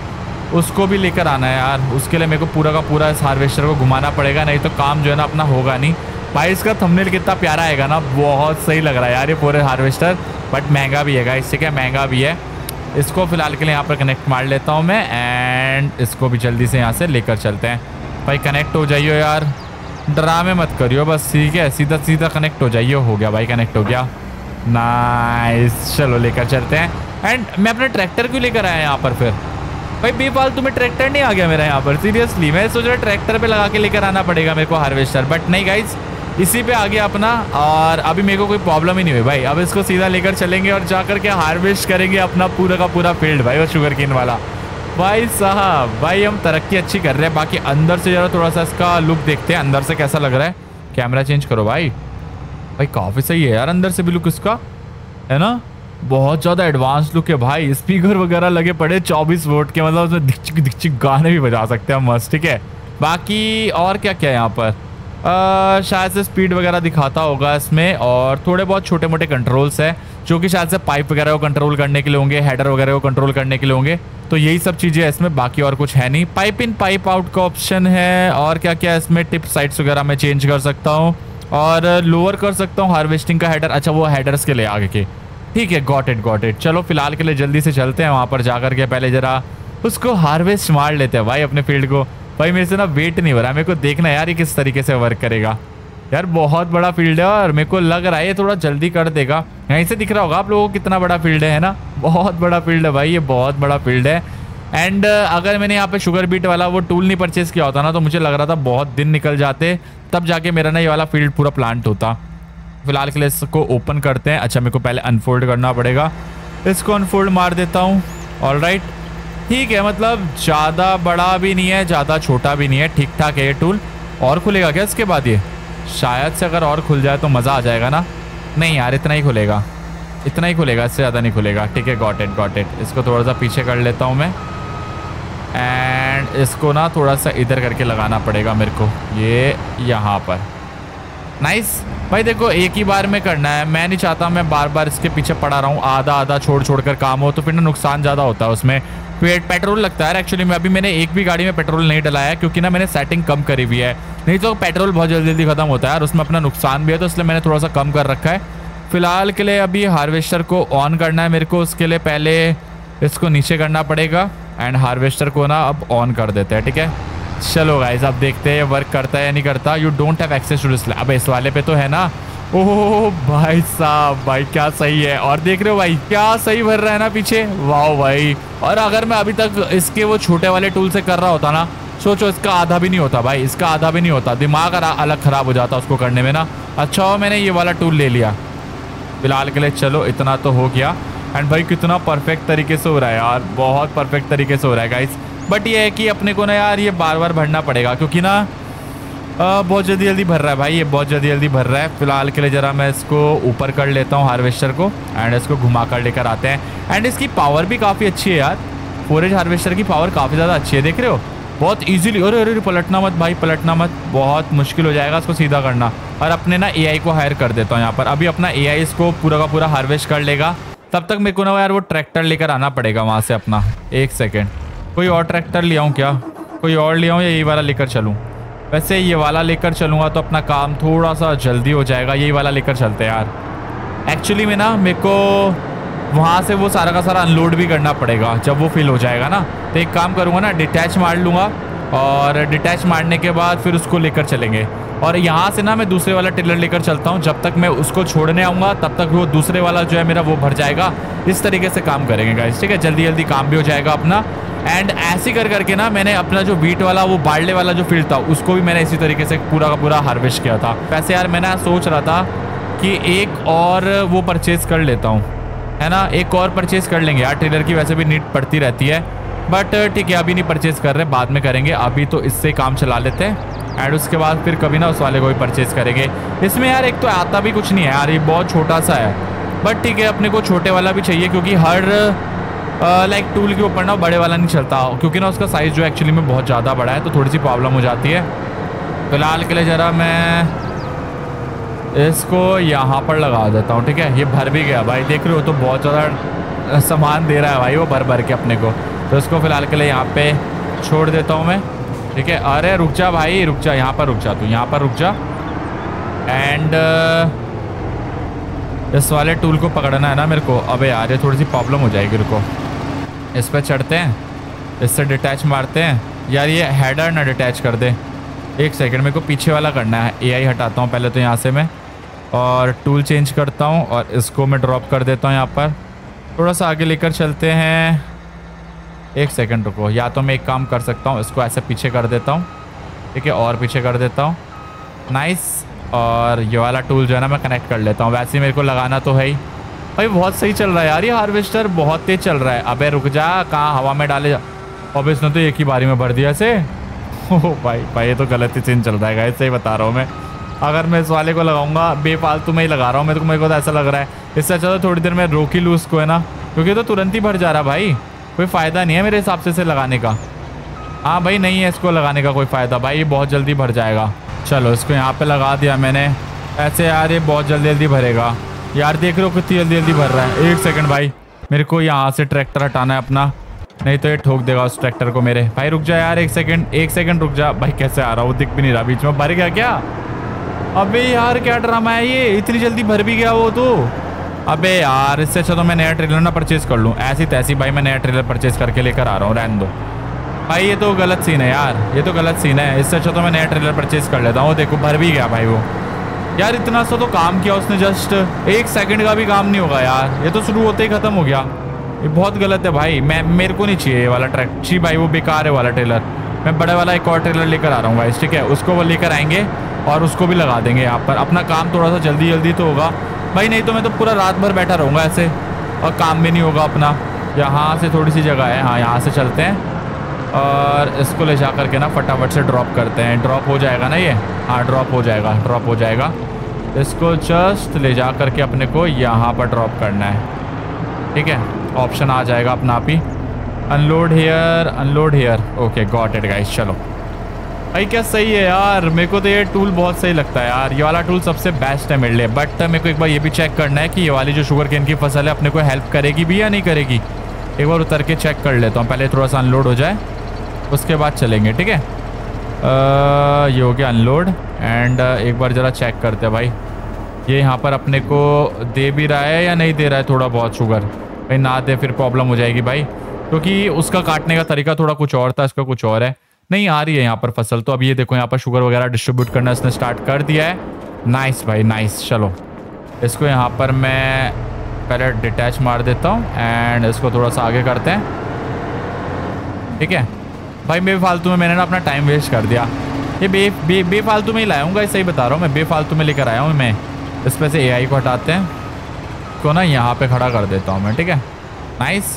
उसको भी लेकर आना है यार, उसके लिए मेरे को पूरा का पूरा इस हार्वेस्टर को घुमाना पड़ेगा, नहीं तो काम जो है ना अपना होगा नहीं भाई। इसका थंबनेल कितना प्यारा आएगा ना, बहुत सही लग रहा है यार ये पूरे हार्वेस्टर। बट महंगा भी है, इससे क्या महंगा भी है। इसको फिलहाल के लिए यहाँ पर कनेक्ट मार लेता हूँ मैं। एंड इसको भी जल्दी से यहाँ से लेकर चलते हैं भाई। कनेक्ट हो जाइयो यार, ड्रामे मत करियो बस, ठीक है, सीधा सीधा कनेक्ट हो जाइए। हो गया भाई, कनेक्ट हो गया। नाइस, चलो लेकर चलते हैं। एंड मैं अपना ट्रैक्टर क्यों लेकर आया यहाँ पर फिर भाई? बेफालतू में ट्रैक्टर नहीं आ गया मेरा यहाँ पर, सीरियसली। मैं सोच रहा ट्रैक्टर पे लगा के लेकर आना पड़ेगा मेरे को हार्वेस्टर, बट नहीं गाइज, इसी पे आ गया अपना। और अभी मेरे को कोई प्रॉब्लम ही नहीं हुई भाई। अब इसको सीधा लेकर चलेंगे और जाकर के हार्वेस्ट करेंगे अपना पूरा का पूरा फील्ड भाई, वो शुगर केन वाला। भाई साहब, भाई हम तरक्की अच्छी कर रहे हैं। बाकी अंदर से जरा थोड़ा सा इसका लुक देखते हैं, अंदर से कैसा लग रहा है। कैमरा चेंज करो भाई। भाई काफ़ी सही है यार अंदर से भी लुक इसका, है ना, बहुत ज़्यादा एडवांस लुक है भाई। स्पीकर वगैरह लगे पड़े चौबीस वोल्ट के, मतलब उसमें दिक्चिक दिक्चिक गाने भी बजा सकते हैं मस्त। ठीक है, बाकी और क्या क्या है यहाँ पर? Uh, शायद से स्पीड वगैरह दिखाता होगा इसमें, और थोड़े बहुत छोटे मोटे कंट्रोल्स है जो कि शायद से पाइप वगैरह को कंट्रोल करने के लिए होंगे, हेडर वगैरह को कंट्रोल करने के लिए होंगे। तो यही सब चीज़ें इसमें, बाकी और कुछ है नहीं। पाइप इन पाइप आउट का ऑप्शन है, और क्या क्या इसमें टिप साइड्स वगैरह मैं चेंज कर सकता हूँ और लोअर कर सकता हूँ हार्वेस्टिंग का हेडर। अच्छा, वो हेडर्स के लिए आगे के, ठीक है, गॉट इट गॉट इट। चलो फिलहाल के लिए जल्दी से चलते हैं वहाँ पर, जा करके पहले जरा उसको हार्वेस्ट मार लेते हैं भाई अपने फील्ड को। भाई मेरे से ना वेट नहीं हो रहा, मेरे को देखना है यार ये किस तरीके से वर्क करेगा। यार बहुत बड़ा फील्ड है और मेरे को लग रहा है ये थोड़ा जल्दी कर देगा। यहीं से दिख रहा होगा आप लोगों को कितना बड़ा फील्ड है ना, बहुत बड़ा फील्ड है भाई, ये बहुत बड़ा फील्ड है। एंड अगर मैंने यहाँ पे शुगर बीट वाला वो टूल नहीं परचेज किया होता ना तो मुझे लग रहा था बहुत दिन निकल जाते, तब जाके मेरा ना ये वाला फील्ड पूरा प्लांट होता। फिलहाल के लिए इसको ओपन करते हैं। अच्छा मेरे को पहले अनफोल्ड करना पड़ेगा, इसको अनफोल्ड मार देता हूँ। ऑलराइट ठीक है, मतलब ज़्यादा बड़ा भी नहीं है ज़्यादा छोटा भी नहीं है, ठीक ठाक है ये टूल। और खुलेगा क्या इसके बाद? ये शायद से अगर और खुल जाए तो मज़ा आ जाएगा ना। नहीं यार इतना ही खुलेगा, इतना ही खुलेगा, इससे ज़्यादा नहीं खुलेगा। ठीक है गॉट इट गॉट इट। इसको थोड़ा सा पीछे कर लेता हूँ मैं एंड इसको ना थोड़ा सा इधर करके लगाना पड़ेगा मेरे को, ये यहाँ पर। नाइस भाई, देखो एक ही बार में करना है, मैं नहीं चाहता मैं बार बार इसके पीछे पड़ा रहा हूँ, आधा आधा छोड़ छोड़ कर काम हो तो फिर ना नुकसान ज़्यादा होता है उसमें। पेट्रोल लगता है एक्चुअली में, अभी मैंने एक भी गाड़ी में पेट्रोल नहीं डलाया क्योंकि ना मैंने सेटिंग कम करी हुई है, नहीं तो पेट्रोल बहुत जल्दी जल्दी खत्म होता है और उसमें अपना नुकसान भी है, तो इसलिए मैंने थोड़ा सा कम कर रखा है। फिलहाल के लिए अभी हार्वेस्टर को ऑन करना है मेरे को, उसके लिए पहले इसको नीचे करना पड़ेगा एंड हार्वेस्टर को ना अब ऑन कर देते हैं। ठीक है चलो गाइस अब देखते हैं वर्क करता है या नहीं करता। You don't have access to this. अब इस वाले पे तो है ना। ओह भाई साहब भाई क्या सही है, और देख रहे हो भाई क्या सही भर रहा है ना पीछे, वाह भाई। और अगर मैं अभी तक इसके वो छोटे वाले टूल से कर रहा होता ना, सोचो इसका आधा भी नहीं होता भाई, इसका आधा भी नहीं होता, दिमाग अलग खराब हो जाता उसको करने में ना। अच्छा हो मैंने ये वाला टूल ले लिया फिलहाल के लिए। चलो इतना तो हो गया एंड भाई कितना परफेक्ट तरीके से हो रहा है यार, बहुत परफेक्ट तरीके से हो रहा है गाइस। बट ये है कि अपने को ना यार ये बार बार भरना पड़ेगा क्योंकि ना आ, बहुत जल्दी जल्दी भर रहा है भाई, ये बहुत जल्दी जल्दी भर रहा है। फिलहाल के लिए ज़रा मैं इसको ऊपर कर लेता हूँ हार्वेस्टर को एंड इसको घुमा कर लेकर आते हैं। एंड इसकी पावर भी काफ़ी अच्छी है यार, फोरेज हार्वेस्टर की पावर काफ़ी ज़्यादा अच्छी है, देख रहे हो बहुत ईजिली। अरे अरे पलटना मत भाई, पलटना मत, बहुत मुश्किल हो जाएगा इसको सीधा करना। और अपने ना ए आई को हायर कर देता हूँ यहाँ पर, अभी अपना ए आई इसको पूरा का पूरा हार्वेस्ट कर लेगा। तब तक मेरे को ना यार वो ट्रैक्टर लेकर आना पड़ेगा वहाँ से अपना। एक सेकेंड, कोई और ट्रैक्टर ले आऊँ क्या? कोई और ले आऊँ या यही वाला लेकर चलूँ? वैसे ये वाला लेकर चलूँगा तो अपना काम थोड़ा सा जल्दी हो जाएगा, यही वाला लेकर चलते हैं यार। एक्चुअली में ना मेरे को वहाँ से वो सारा का सारा अनलोड भी करना पड़ेगा जब वो फिल हो जाएगा ना। तो एक काम करूँगा ना, डिटैच मार लूँगा और डिटैच मारने के बाद फिर उसको लेकर चलेंगे। और यहाँ से ना मैं दूसरे वाला टिलर लेकर चलता हूँ, जब तक मैं उसको छोड़ने आऊँगा तब तक वो दूसरे वाला जो है मेरा वो भर जाएगा। इस तरीके से काम करेंगे गाइस, ठीक है, जल्दी जल्दी काम भी हो जाएगा अपना। एंड ऐसे कर करके ना मैंने अपना जो बीट वाला वो बार्ले वाला जो फील्ड था उसको भी मैंने इसी तरीके से पूरा का पूरा हार्वेस्ट किया था। वैसे यार मैंने सोच रहा था कि एक और वो परचेज कर लेता हूँ, है ना, एक और परचेज कर लेंगे यार, ट्रेलर की वैसे भी नीड पड़ती रहती है। बट ठीक है अभी नहीं परचेज कर रहे, बाद में करेंगे, अभी तो इससे काम चला लेते हैं एंड उसके बाद फिर कभी ना उस वाले को भी परचेज करेंगे। इसमें यार एक तो आता भी कुछ नहीं है यार, ये बहुत छोटा सा है, बट ठीक है अपने को छोटे वाला भी चाहिए क्योंकि हर लाइक uh, टूल के ऊपर ना बड़े वाला नहीं चलता, क्योंकि ना उसका साइज़ जो एक्चुअली में बहुत ज़्यादा बड़ा है तो थोड़ी सी प्रॉब्लम हो जाती है। फिलहाल के लिए ज़रा मैं इसको यहाँ पर लगा देता हूँ, ठीक है। ये भर भी गया भाई, देख रहे हो तो बहुत ज़्यादा सामान दे रहा है भाई वो भर भर के अपने को। तो इसको फिलहाल के लिए यहाँ पे छोड़ देता हूँ मैं, ठीक है। अरे रुक जा भाई, रुक जा, यहाँ पर रुक जा, तू यहाँ पर रुक जा। एंड इस वाले टूल को पकड़ना है ना मेरे को। अबे यार ये थोड़ी सी प्रॉब्लम हो जाएगी, रुको, इस पर चढ़ते हैं, इससे डिटैच मारते हैं। यार ये हेडर ना डिटैच कर दे, एक सेकंड, मेरे को पीछे वाला करना है। एआई हटाता हूँ पहले तो यहाँ से मैं, और टूल चेंज करता हूँ और इसको मैं ड्रॉप कर देता हूँ यहाँ पर। थोड़ा सा आगे लेकर चलते हैं, एक सेकंड रुको। या तो मैं एक काम कर सकता हूँ, इसको ऐसे पीछे कर देता हूँ, ठीक है, और पीछे कर देता हूँ, नाइस। और ये वाला टूल जो है ना मैं कनेक्ट कर लेता हूँ, वैसे ही मेरे को लगाना तो है ही भाई। बहुत सही चल रहा है यार ये हार्वेस्टर, बहुत तेज चल रहा है। अबे रुक जा, कहाँ हवा में डाले जा। अब इसने तो एक ही बारी में भर दिया ऐसे। ओह भाई भाई ये तो गलत ही सीन चल रहा है, ऐसे ही बता रहा हूँ मैं। अगर मैं इस वाले को लगाऊंगा, बेफालतू में ही लगा रहा हूँ, मेरे को मेरे को तो ऐसा लग रहा है। इससे अच्छा तो थोड़ी देर में रोक ही लूँ उसको, है ना, क्योंकि तो तुरंत ही भर जा रहा भाई, कोई फ़ायदा नहीं है मेरे हिसाब से इसे लगाने का। हाँ भाई नहीं है इसको लगाने का कोई फ़ायदा भाई, ये बहुत जल्दी भर जाएगा। चलो इसको यहाँ पे लगा दिया मैंने, ऐसे यार ये बहुत जल्दी जल्दी भरेगा यार। देख रहे हो कितनी जल्दी जल्दी भर रहा है। एक सेकंड भाई, मेरे को यहाँ से ट्रैक्टर हटाना है अपना, नहीं तो ये ठोक देगा उस ट्रैक्टर को मेरे। भाई रुक जा यार, एक सेकंड एक सेकंड रुक जा भाई। कैसे आ रहा वो दिख भी नहीं रहा, बीच में भर गया क्या? अबे यार क्या ड्रामा है ये, इतनी जल्दी भर भी गया वो तो। अबे यार इससे अच्छा तो मैं नया ट्रेलर ना परचेज कर लूँ, ऐसी तैसी भाई मैं नया ट्रेलर परचेज करके लेकर आ रहा हूँ, रहने दो भाई। ये तो गलत सीन है यार, ये तो गलत सीन है। इससे अच्छा तो मैं नया ट्रेलर परचेज कर लेता हूँ। देखो भर भी गया भाई वो। यार इतना सा तो काम किया उसने, जस्ट एक सेकंड का भी काम नहीं होगा यार, ये तो शुरू होते ही खत्म हो गया। ये बहुत गलत है भाई। मैं मेरे को नहीं चाहिए ये वाला ट्रैक। जी भाई वो बेकार है वाला ट्रेलर। मैं बड़े वाला एक और ट्रेलर लेकर आ रहा हूँ गाइस, ठीक है। उसको वो लेकर आएंगे और उसको भी लगा देंगे यहाँ पर। अपना काम थोड़ा सा जल्दी जल्दी तो होगा भाई, नहीं तो मैं तो पूरा रात भर बैठा रहूँगा ऐसे और काम भी नहीं होगा अपना। यहाँ से थोड़ी सी जगह है, हाँ यहाँ से चलते हैं और इसको ले जा करके ना फटाफट से ड्रॉप करते हैं। ड्रॉप हो जाएगा ना ये, हाँ ड्रॉप हो जाएगा, ड्रॉप हो जाएगा। इसको जस्ट ले जा करके अपने को यहाँ पर ड्रॉप करना है, ठीक है। ऑप्शन आ जाएगा अपना आप ही, unload here, unload here. Okay got it guys. चलो भाई क्या सही है यार, मेरे को तो ये टूल बहुत सही लगता है यार। ये वाला टूल सबसे बेस्ट है मेरे लिए। बट मेरे को एक बार ये भी चेक करना है कि ये वाली जो शुगर केन की फसल है अपने को हेल्प करेगी भी या नहीं करेगी। एक बार उतर के चेक कर लेता हूँ, पहले थोड़ा सा अनलोड हो जाए उसके बाद चलेंगे, ठीक है। ये हो गया अनलोड एंड एक बार ज़रा चेक करते हैं भाई ये यहाँ पर अपने को दे भी रहा है या नहीं दे रहा है थोड़ा बहुत शुगर। भाई ना दे फिर प्रॉब्लम हो जाएगी भाई, क्योंकि तो उसका काटने का तरीका थोड़ा कुछ और था, इसका कुछ और है। नहीं आ रही है यहाँ पर फसल। तो अब ये देखो यहाँ पर शुगर वगैरह डिस्ट्रीब्यूट करना इसने स्टार्ट कर दिया है। नाइस भाई नाइस। चलो इसको यहाँ पर मैं पहले डिटैच मार देता हूँ एंड इसको थोड़ा सा आगे करते हैं, ठीक है। भाई बेफालतू में मैंने ना अपना टाइम वेस्ट कर दिया। ये बे बे बेफालतू में ही लाया हूँ, सही बता रहा हूँ मैं, बेफालतू में लेकर आया हूँ मैं। इस पर से ए आई को हटाते हैं, को ना यहाँ पे खड़ा कर देता हूँ मैं, ठीक है। नाइस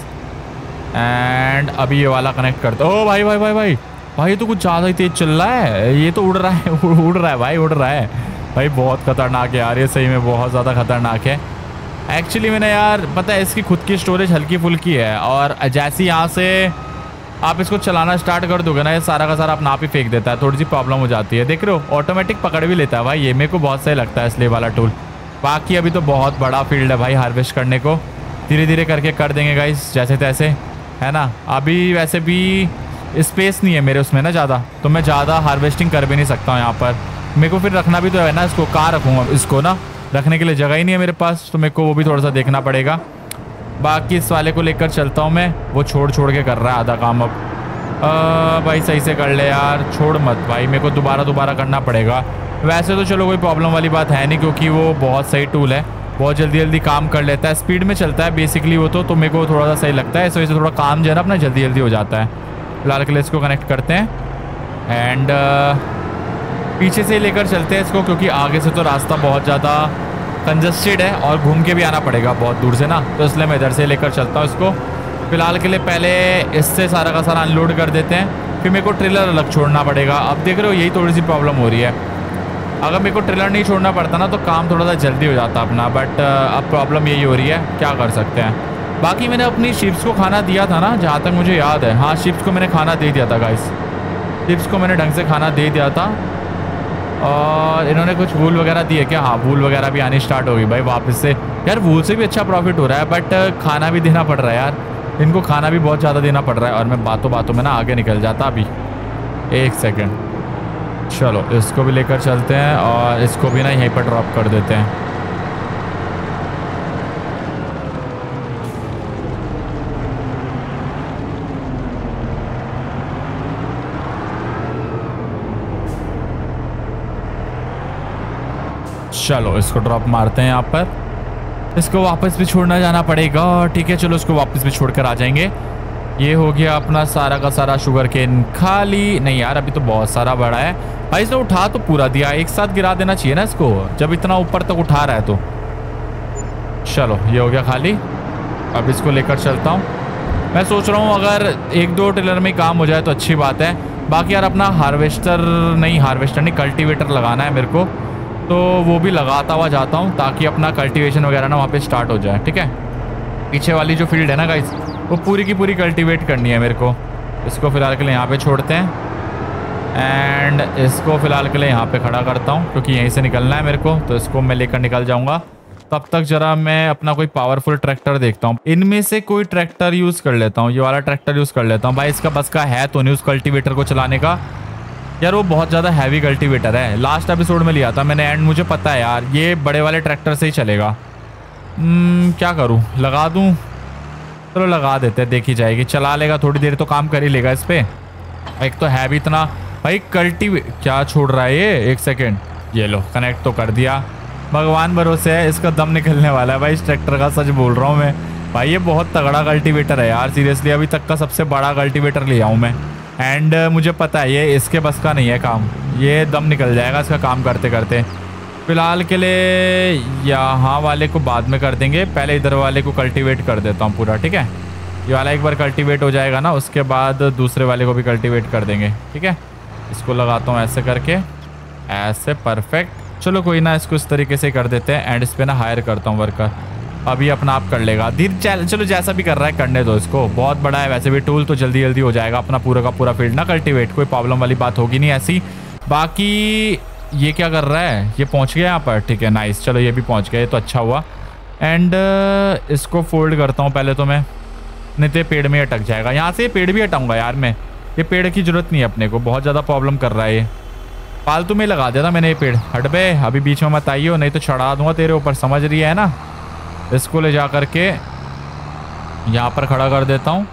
एंड अभी ये वाला कनेक्ट करता हूँ। ओ भाई भाई भाई भाई भाई तो कुछ ज़्यादा ही तेज चल रहा है, ये तो उड़ रहा है उड़ रहा है भाई, उड़ रहा है भाई। बहुत खतरनाक है यार ये, सही में बहुत ज़्यादा खतरनाक है। एक्चुअली मैंने यार पता है इसकी खुद की स्टोरेज हल्की फुल्की है और जैसे यहाँ से आप इसको चलाना स्टार्ट कर दोगे ना ये सारा का सारा अपना आप ही फेंक देता है। थोड़ी सी प्रॉब्लम हो जाती है, देख रहे हो ऑटोमेटिक पकड़ भी लेता है भाई। ये मेरे को बहुत सही लगता है इसलिए वाला टूल। बाकी अभी तो बहुत बड़ा फील्ड है भाई हार्वेस्ट करने को, धीरे धीरे करके कर देंगे गाइस जैसे तैसे, है ना। अभी वैसे भी स्पेस नहीं है मेरे उसमें ना ज़्यादा, तो मैं ज़्यादा हार्वेस्टिंग कर भी नहीं सकता हूँ यहाँ पर। मेरे को फिर रखना भी तो है ना इसको, कहाँ रखूँगा इसको ना, रखने के लिए जगह ही नहीं है मेरे पास, तो मेरे को वो भी थोड़ा सा देखना पड़ेगा। बाकी इस वाले को लेकर चलता हूँ मैं, वो छोड़ छोड़ के कर रहा है आधा काम अब। आ, भाई सही से कर ले यार, छोड़ मत भाई, मेरे को दोबारा दोबारा करना पड़ेगा। वैसे तो चलो कोई प्रॉब्लम वाली बात है नहीं, क्योंकि वो बहुत सही टूल है, बहुत जल्दी जल्दी काम कर लेता है, स्पीड में चलता है बेसिकली वो तो तो मेरे को थोड़ा सा सही लगता है। इस वजह से थोड़ा काम जो है ना अपना जल्दी जल्दी हो जाता है। फिलहाल के लिए इसको कनेक्ट करते हैं एंड पीछे से लेकर चलते हैं इसको, क्योंकि आगे से तो रास्ता बहुत ज़्यादा कंजस्टेड है और घूम के भी आना पड़ेगा बहुत दूर से ना, तो इसलिए मैं इधर से लेकर चलता हूँ इसको। फिलहाल के लिए पहले इससे सारा का सारा अनलोड कर देते हैं, फिर मेरे को ट्रेलर अलग छोड़ना पड़ेगा। अब देख रहे हो यही थोड़ी सी प्रॉब्लम हो रही है, अगर मेरे को ट्रेलर नहीं छोड़ना पड़ता ना तो काम थोड़ा सा जल्दी हो जाता अपना, बट अब प्रॉब्लम यही हो रही है, क्या कर सकते हैं। बाकी मैंने अपनी शिप्स को खाना दिया था ना, जहाँ तक मुझे याद है। हाँ शिप्स को मैंने खाना दे दिया था गाइस, शिप्स को मैंने ढंग से खाना दे दिया था। और इन्होंने कुछ वूल वगैरह दिए क्या? हाँ वूल वगैरह भी आनी स्टार्ट हो गई भाई वापस से। यार वूल से भी अच्छा प्रॉफिट हो रहा है, बट खाना भी देना पड़ रहा है यार, इनको खाना भी बहुत ज़्यादा देना पड़ रहा है। और मैं बातों बातों में ना आगे निकल जाता अभी, एक सेकेंड। चलो इसको भी लेकर चलते हैं और इसको भी ना यहीं पर ड्रॉप कर देते हैं। चलो इसको ड्रॉप मारते हैं यहाँ पर, इसको वापस भी छोड़ना जाना पड़ेगा। ठीक है चलो इसको वापस भी छोड़कर आ जाएंगे। ये हो गया अपना सारा का सारा शुगर केन खाली। नहीं यार अभी तो बहुत सारा बड़ा है भाई, इसने उठा तो पूरा दिया, एक साथ गिरा देना चाहिए ना इसको जब इतना ऊपर तक उठा रहा है तो। चलो ये हो गया खाली, अब इसको लेकर चलता हूँ। मैं सोच रहा हूँ अगर एक दो टेलर में काम हो जाए तो अच्छी बात है। बाकी यार अपना हार्वेस्टर नहीं हार्वेस्टर नहीं कल्टीवेटर लगाना है मेरे को, तो वो भी लगाता हुआ जाता हूँ ताकि अपना कल्टीवेशन वगैरह ना वहाँ पे स्टार्ट हो जाए। ठीक है पीछे वाली जो फील्ड है ना गाइस, वो पूरी की पूरी कल्टीवेट करनी है मेरे को। इसको फिलहाल के लिए यहाँ पे छोड़ते हैं एंड इसको फिलहाल के लिए यहाँ पे खड़ा करता हूँ, क्योंकि यहीं से निकलना है मेरे को, तो इसको मैं लेकर निकल जाऊँगा। तब तक जरा मैं अपना कोई पावरफुल ट्रैक्टर देखता हूँ, इनमें से कोई ट्रैक्टर यूज़ कर लेता हूँ। ये वाला ट्रैक्टर यूज़ कर लेता हूँ भाई, इसका बस का है तो नहीं उस कल्टीवेटर को चलाने का। यार वो बहुत ज़्यादा हैवी कल्टीवेटर है, लास्ट एपिसोड में लिया था मैंने एंड मुझे पता है यार ये बड़े वाले ट्रैक्टर से ही चलेगा। hmm, क्या करूँ, लगा दूँ? चलो लगा देते हैं, देखी जाएगी, चला लेगा थोड़ी देर तो काम कर ही लेगा इस पर। एक तो है भी इतना भाई कल्टीवे क्या छोड़ रहा है ये, एक सेकेंड। ये लो कनेक्ट तो कर दिया, भगवान भरोसे है इसका दम निकलने वाला है भाई इस ट्रैक्टर का, सच बोल रहा हूँ मैं। भाई ये बहुत तगड़ा कल्टीवेटर है यार, सीरियसली अभी तक का सबसे बड़ा कल्टीवेटर लिया हूँ मैं। एंड uh, मुझे पता है ये इसके बस का नहीं है काम, ये दम निकल जाएगा इसका काम करते करते। फिलहाल के लिए यहाँ वाले को बाद में कर देंगे, पहले इधर वाले को कल्टीवेट कर देता हूँ पूरा, ठीक है। ये वाला एक बार कल्टीवेट हो जाएगा ना, उसके बाद दूसरे वाले को भी कल्टीवेट कर देंगे, ठीक है। इसको लगाता हूँ ऐसे करके, ऐसे परफेक्ट। चलो कोई ना, इसको इस तरीके से कर देते हैं। एंड इस पर ना हायर करता हूँ वर्कर, अभी अपना आप कर लेगा धीरे। चलो जैसा भी कर रहा है करने दो इसको, बहुत बड़ा है वैसे भी टूल, तो जल्दी जल्दी हो जाएगा अपना पूरा का पूरा फील्ड ना कल्टीवेट, कोई प्रॉब्लम वाली बात होगी नहीं ऐसी। बाकी ये क्या कर रहा है, ये पहुंच गया यहाँ पर, ठीक है नाइस। चलो ये भी पहुंच गया, ये तो अच्छा हुआ। एंड इसको फोल्ड करता हूँ पहले तो मैं, नहीं तो पेड़ में अटक जाएगा। यहाँ से ये पेड़ भी हटाऊंगा यार मैं, ये पेड़ की जरूरत नहीं है अपने को, बहुत ज़्यादा प्रॉब्लम कर रहा है ये, फालतू में लगा देता मैंने ये पेड़। हट बे, अभी बीच में मत आइयो, नहीं तो चढ़ा दूंगा तेरे ऊपर, समझ रही है ना। इसको ले जा करके यहाँ पर खड़ा कर देता हूँ।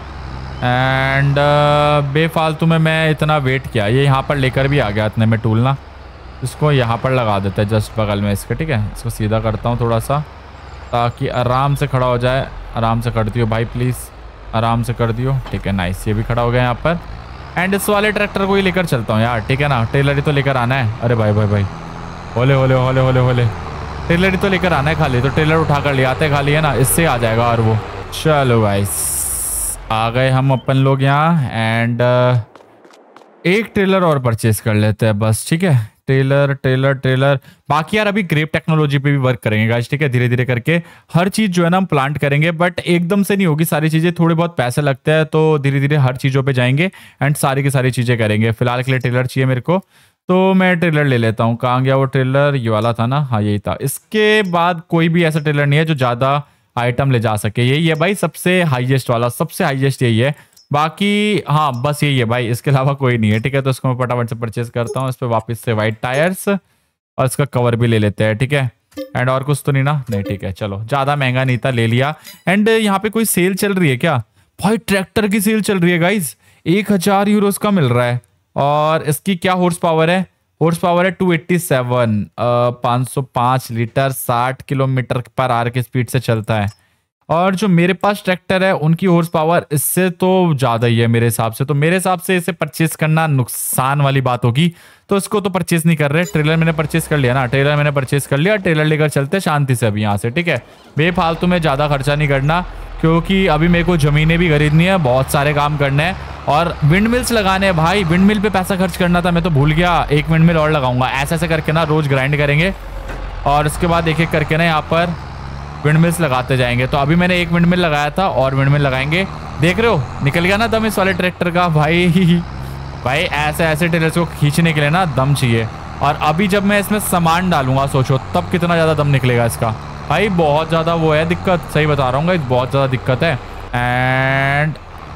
एंड बेफालतू में मैं इतना वेट किया, ये यहाँ पर लेकर भी आ गया इतने में टूल ना। इसको यहाँ पर लगा देते हैं जस्ट बगल में इसके, ठीक है। इसको सीधा करता हूँ थोड़ा सा, ताकि आराम से खड़ा हो जाए। आराम से कर दियो भाई प्लीज़, आराम से कर दियो, ठीक है नाइस। ये भी खड़ा हो गया यहाँ पर। एंड इस वाले ट्रैक्टर को ही लेकर चलता हूँ यार, ठीक है ना। टेलर ही तो लेकर आना है। अरे भाई भाई भाई, होले होले होले होले होले, टेलर ही तो लेकर आना है खाली, तो टेलर उठा कर ले आते खाली, है ना, इससे आ जाएगा। और वो चलो गाइस आ गए हम अपन लोग यहाँ। एंड एक टेलर और परचेज कर लेते हैं बस, ठीक है। टेलर टेलर टेलर बाकी यार अभी ग्रेप टेक्नोलॉजी पे भी वर्क करेंगे गाइस, ठीक है। धीरे धीरे करके हर चीज जो है ना हम प्लांट करेंगे, बट एकदम से नहीं होगी सारी चीजें, थोड़े बहुत पैसे लगते हैं, तो धीरे धीरे हर चीजों पे जाएंगे एंड सारी की सारी चीजें करेंगे। फिलहाल के लिए टेलर चाहिए मेरे को, तो मैं ट्रेलर ले लेता हूँ। कहाँ गया वो ट्रेलर, ये वाला था ना, हाँ यही था। इसके बाद कोई भी ऐसा ट्रेलर नहीं है जो ज़्यादा आइटम ले जा सके, यही है भाई सबसे हाईएस्ट वाला, सबसे हाईएस्ट यही है। बाकी हाँ बस यही है भाई, इसके अलावा कोई नहीं है, ठीक है। तो इसको मैं फटाफट से परचेज करता हूँ। इस पर वापस से वाइट टायर्स और इसका कवर भी ले लेते हैं, ठीक है। एंड और कुछ तो नहीं ना, नहीं ठीक है चलो, ज़्यादा महंगा नहीं था, ले लिया। एंड यहाँ पे कोई सेल चल रही है क्या भाई? ट्रैक्टर की सेल चल रही है गाइज, एक हजार यूरोस का मिल रहा है। और इसकी क्या हॉर्स पावर है? हॉर्स पावर है टू एट्टी सेवन, पाँच सौ पाँच लीटर, साठ किलोमीटर पर आवर की स्पीड से चलता है। और जो मेरे पास ट्रैक्टर है उनकी हॉर्स पावर इससे तो ज़्यादा ही है मेरे हिसाब से, तो मेरे हिसाब से इसे परचेज करना नुकसान वाली बात होगी, तो इसको तो परचेज नहीं कर रहे। ट्रेलर मैंने परचेज कर लिया ना, ट्रेलर मैंने परचेज कर लिया, ट्रेलर लेकर चलते शांति से अभी यहाँ से, ठीक है। बेफालतू में ज़्यादा खर्चा नहीं करना, क्योंकि अभी मेरे को ज़मीनें भी खरीदनी है, बहुत सारे काम करने हैं और विंड मिल्स लगाने हैं भाई। विंड मिल पे पैसा खर्च करना था, मैं तो भूल गया, एक विंड मिल और लगाऊंगा। ऐसे ऐसे करके ना रोज ग्राइंड करेंगे और उसके बाद एक एक करके ना यहाँ पर विंड मिल्स लगाते जाएंगे। तो अभी मैंने एक विंड मिल लगाया था और विंड मिल लगाएंगे। देख रहे हो निकल गया ना दम इस वाले ट्रैक्टर का भाई। भाई ऐसे ऐसे टेलर्स को खींचने के लिए ना दम चाहिए। और अभी जब मैं इसमें सामान डालूंगा सोचो तब कितना ज़्यादा दम निकलेगा इसका भाई, बहुत ज़्यादा वो है दिक्कत, सही बता रहा हूँ, बहुत ज़्यादा दिक्कत है। एंड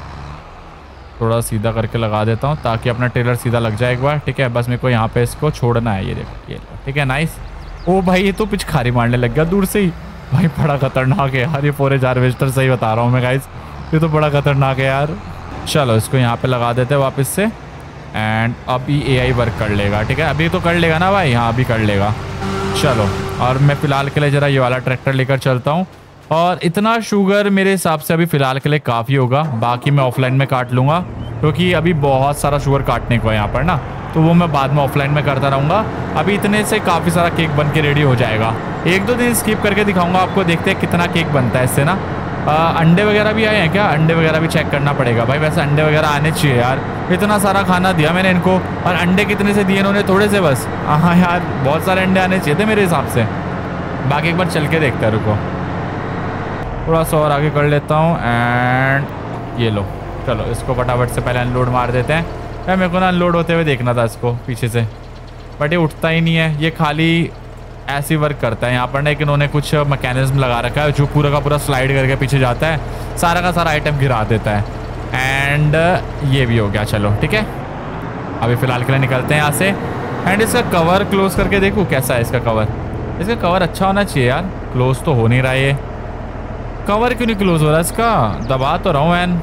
थोड़ा सीधा करके लगा देता हूँ ताकि अपना टेलर सीधा लग जाए एक बार, ठीक है। बस मेरे को यहाँ पे इसको छोड़ना है, ये देखो ये, ठीक है नाइस। ओ भाई ये तो पिचकारी मारने लग गया दूर से ही भाई, बड़ा खतरनाक है यार ये फोरेज हार्वेस्टर, सही बता रहा हूँ मैं गाइस, ये तो बड़ा खतरनाक है यार। चलो इसको यहाँ पे लगा देते हैं वापस से। एंड अभी एआई वर्क कर लेगा, ठीक है। अभी तो कर लेगा ना भाई, हाँ अभी कर लेगा। चलो और मैं फिलहाल के लिए जरा ये वाला ट्रैक्टर लेकर चलता हूँ। और इतना शुगर मेरे हिसाब से अभी फ़िलहाल के लिए काफ़ी होगा, बाकी मैं ऑफलाइन में काट लूँगा, क्योंकि अभी बहुत सारा शुगर काटने को है यहाँ पर ना, तो वो मैं बाद में ऑफलाइन में करता रहूँगा। अभी इतने से काफ़ी सारा केक बन के रेडी हो जाएगा। एक दो दिन स्किप करके दिखाऊँगा आपको, देखते हैं कितना केक बनता है इससे ना। आ, अंडे वगैरह भी आए हैं क्या? अंडे वगैरह भी चेक करना पड़ेगा भाई, वैसे अंडे वगैरह आने चाहिए यार, इतना सारा खाना दिया मैंने इनको। और अंडे कितने से दिए इन्होंने? थोड़े से बस। हाँ यार बहुत सारे अंडे आने चाहिए थे मेरे हिसाब से। बाकी एक बार चल के देखते हैं, रुको थोड़ा सा और आगे कर लेता हूँ। एंड ये लो, चलो इसको फटाफट से पहले अनलोड मार देते हैं। यार मेरे को ना अनलोड होते हुए देखना था इसको पीछे से, बट ये उठता ही नहीं है, ये खाली ऐसी वर्क करता है। यहाँ पर ना एक इन्होंने कुछ मैकेनिज्म लगा रखा है जो पूरा का पूरा स्लाइड करके पीछे जाता है, सारा का सारा आइटम गिरा देता है। एंड ये भी हो गया, चलो ठीक है। अभी फ़िलहाल के लिए निकलते हैं यहाँ से। एंड इसका कवर क्लोज करके देखूँ कैसा है इसका कवर। इसका कवर अच्छा होना चाहिए यार, क्लोज तो हो नहीं रहा है ये। कवर क्यों नहीं क्लोज हो रहा इसका? दबा तो रहा हूँ मैन,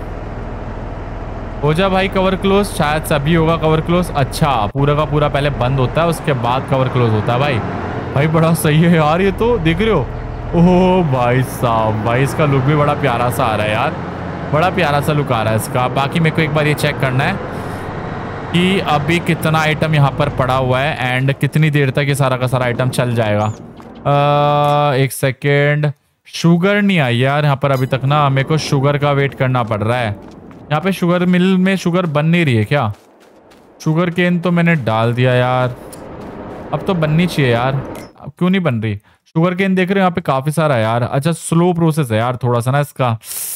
हो जा भाई कवर क्लोज, शायद सभी होगा कवर क्लोज। अच्छा पूरा का पूरा पहले बंद होता है उसके बाद कवर क्लोज होता है भाई। भाई बड़ा सही है यार ये तो, देख रहे हो ओह भाई साहब, भाई इसका लुक भी बड़ा प्यारा सा आ रहा है यार, बड़ा प्यारा सा लुक आ रहा है इसका। बाकी मेरे को एक बार ये चेक करना है कि अभी कितना आइटम यहाँ पर पड़ा हुआ है एंड कितनी देर तक ये सारा का सारा आइटम चल जाएगा। आ, एक सेकेंड, शुगर नहीं आई यार यहाँ पर अभी तक ना, मेरे को शुगर का वेट करना पड़ रहा है। यहाँ पे शुगर मिल में शुगर बन नहीं रही है क्या? शुगर केन तो मैंने डाल दिया यार, अब तो बननी चाहिए यार, अब क्यों नहीं बन रही? शुगर केन देख रहे हो यहाँ पे काफी सारा है यार। अच्छा स्लो प्रोसेस है यार थोड़ा सा ना इसका,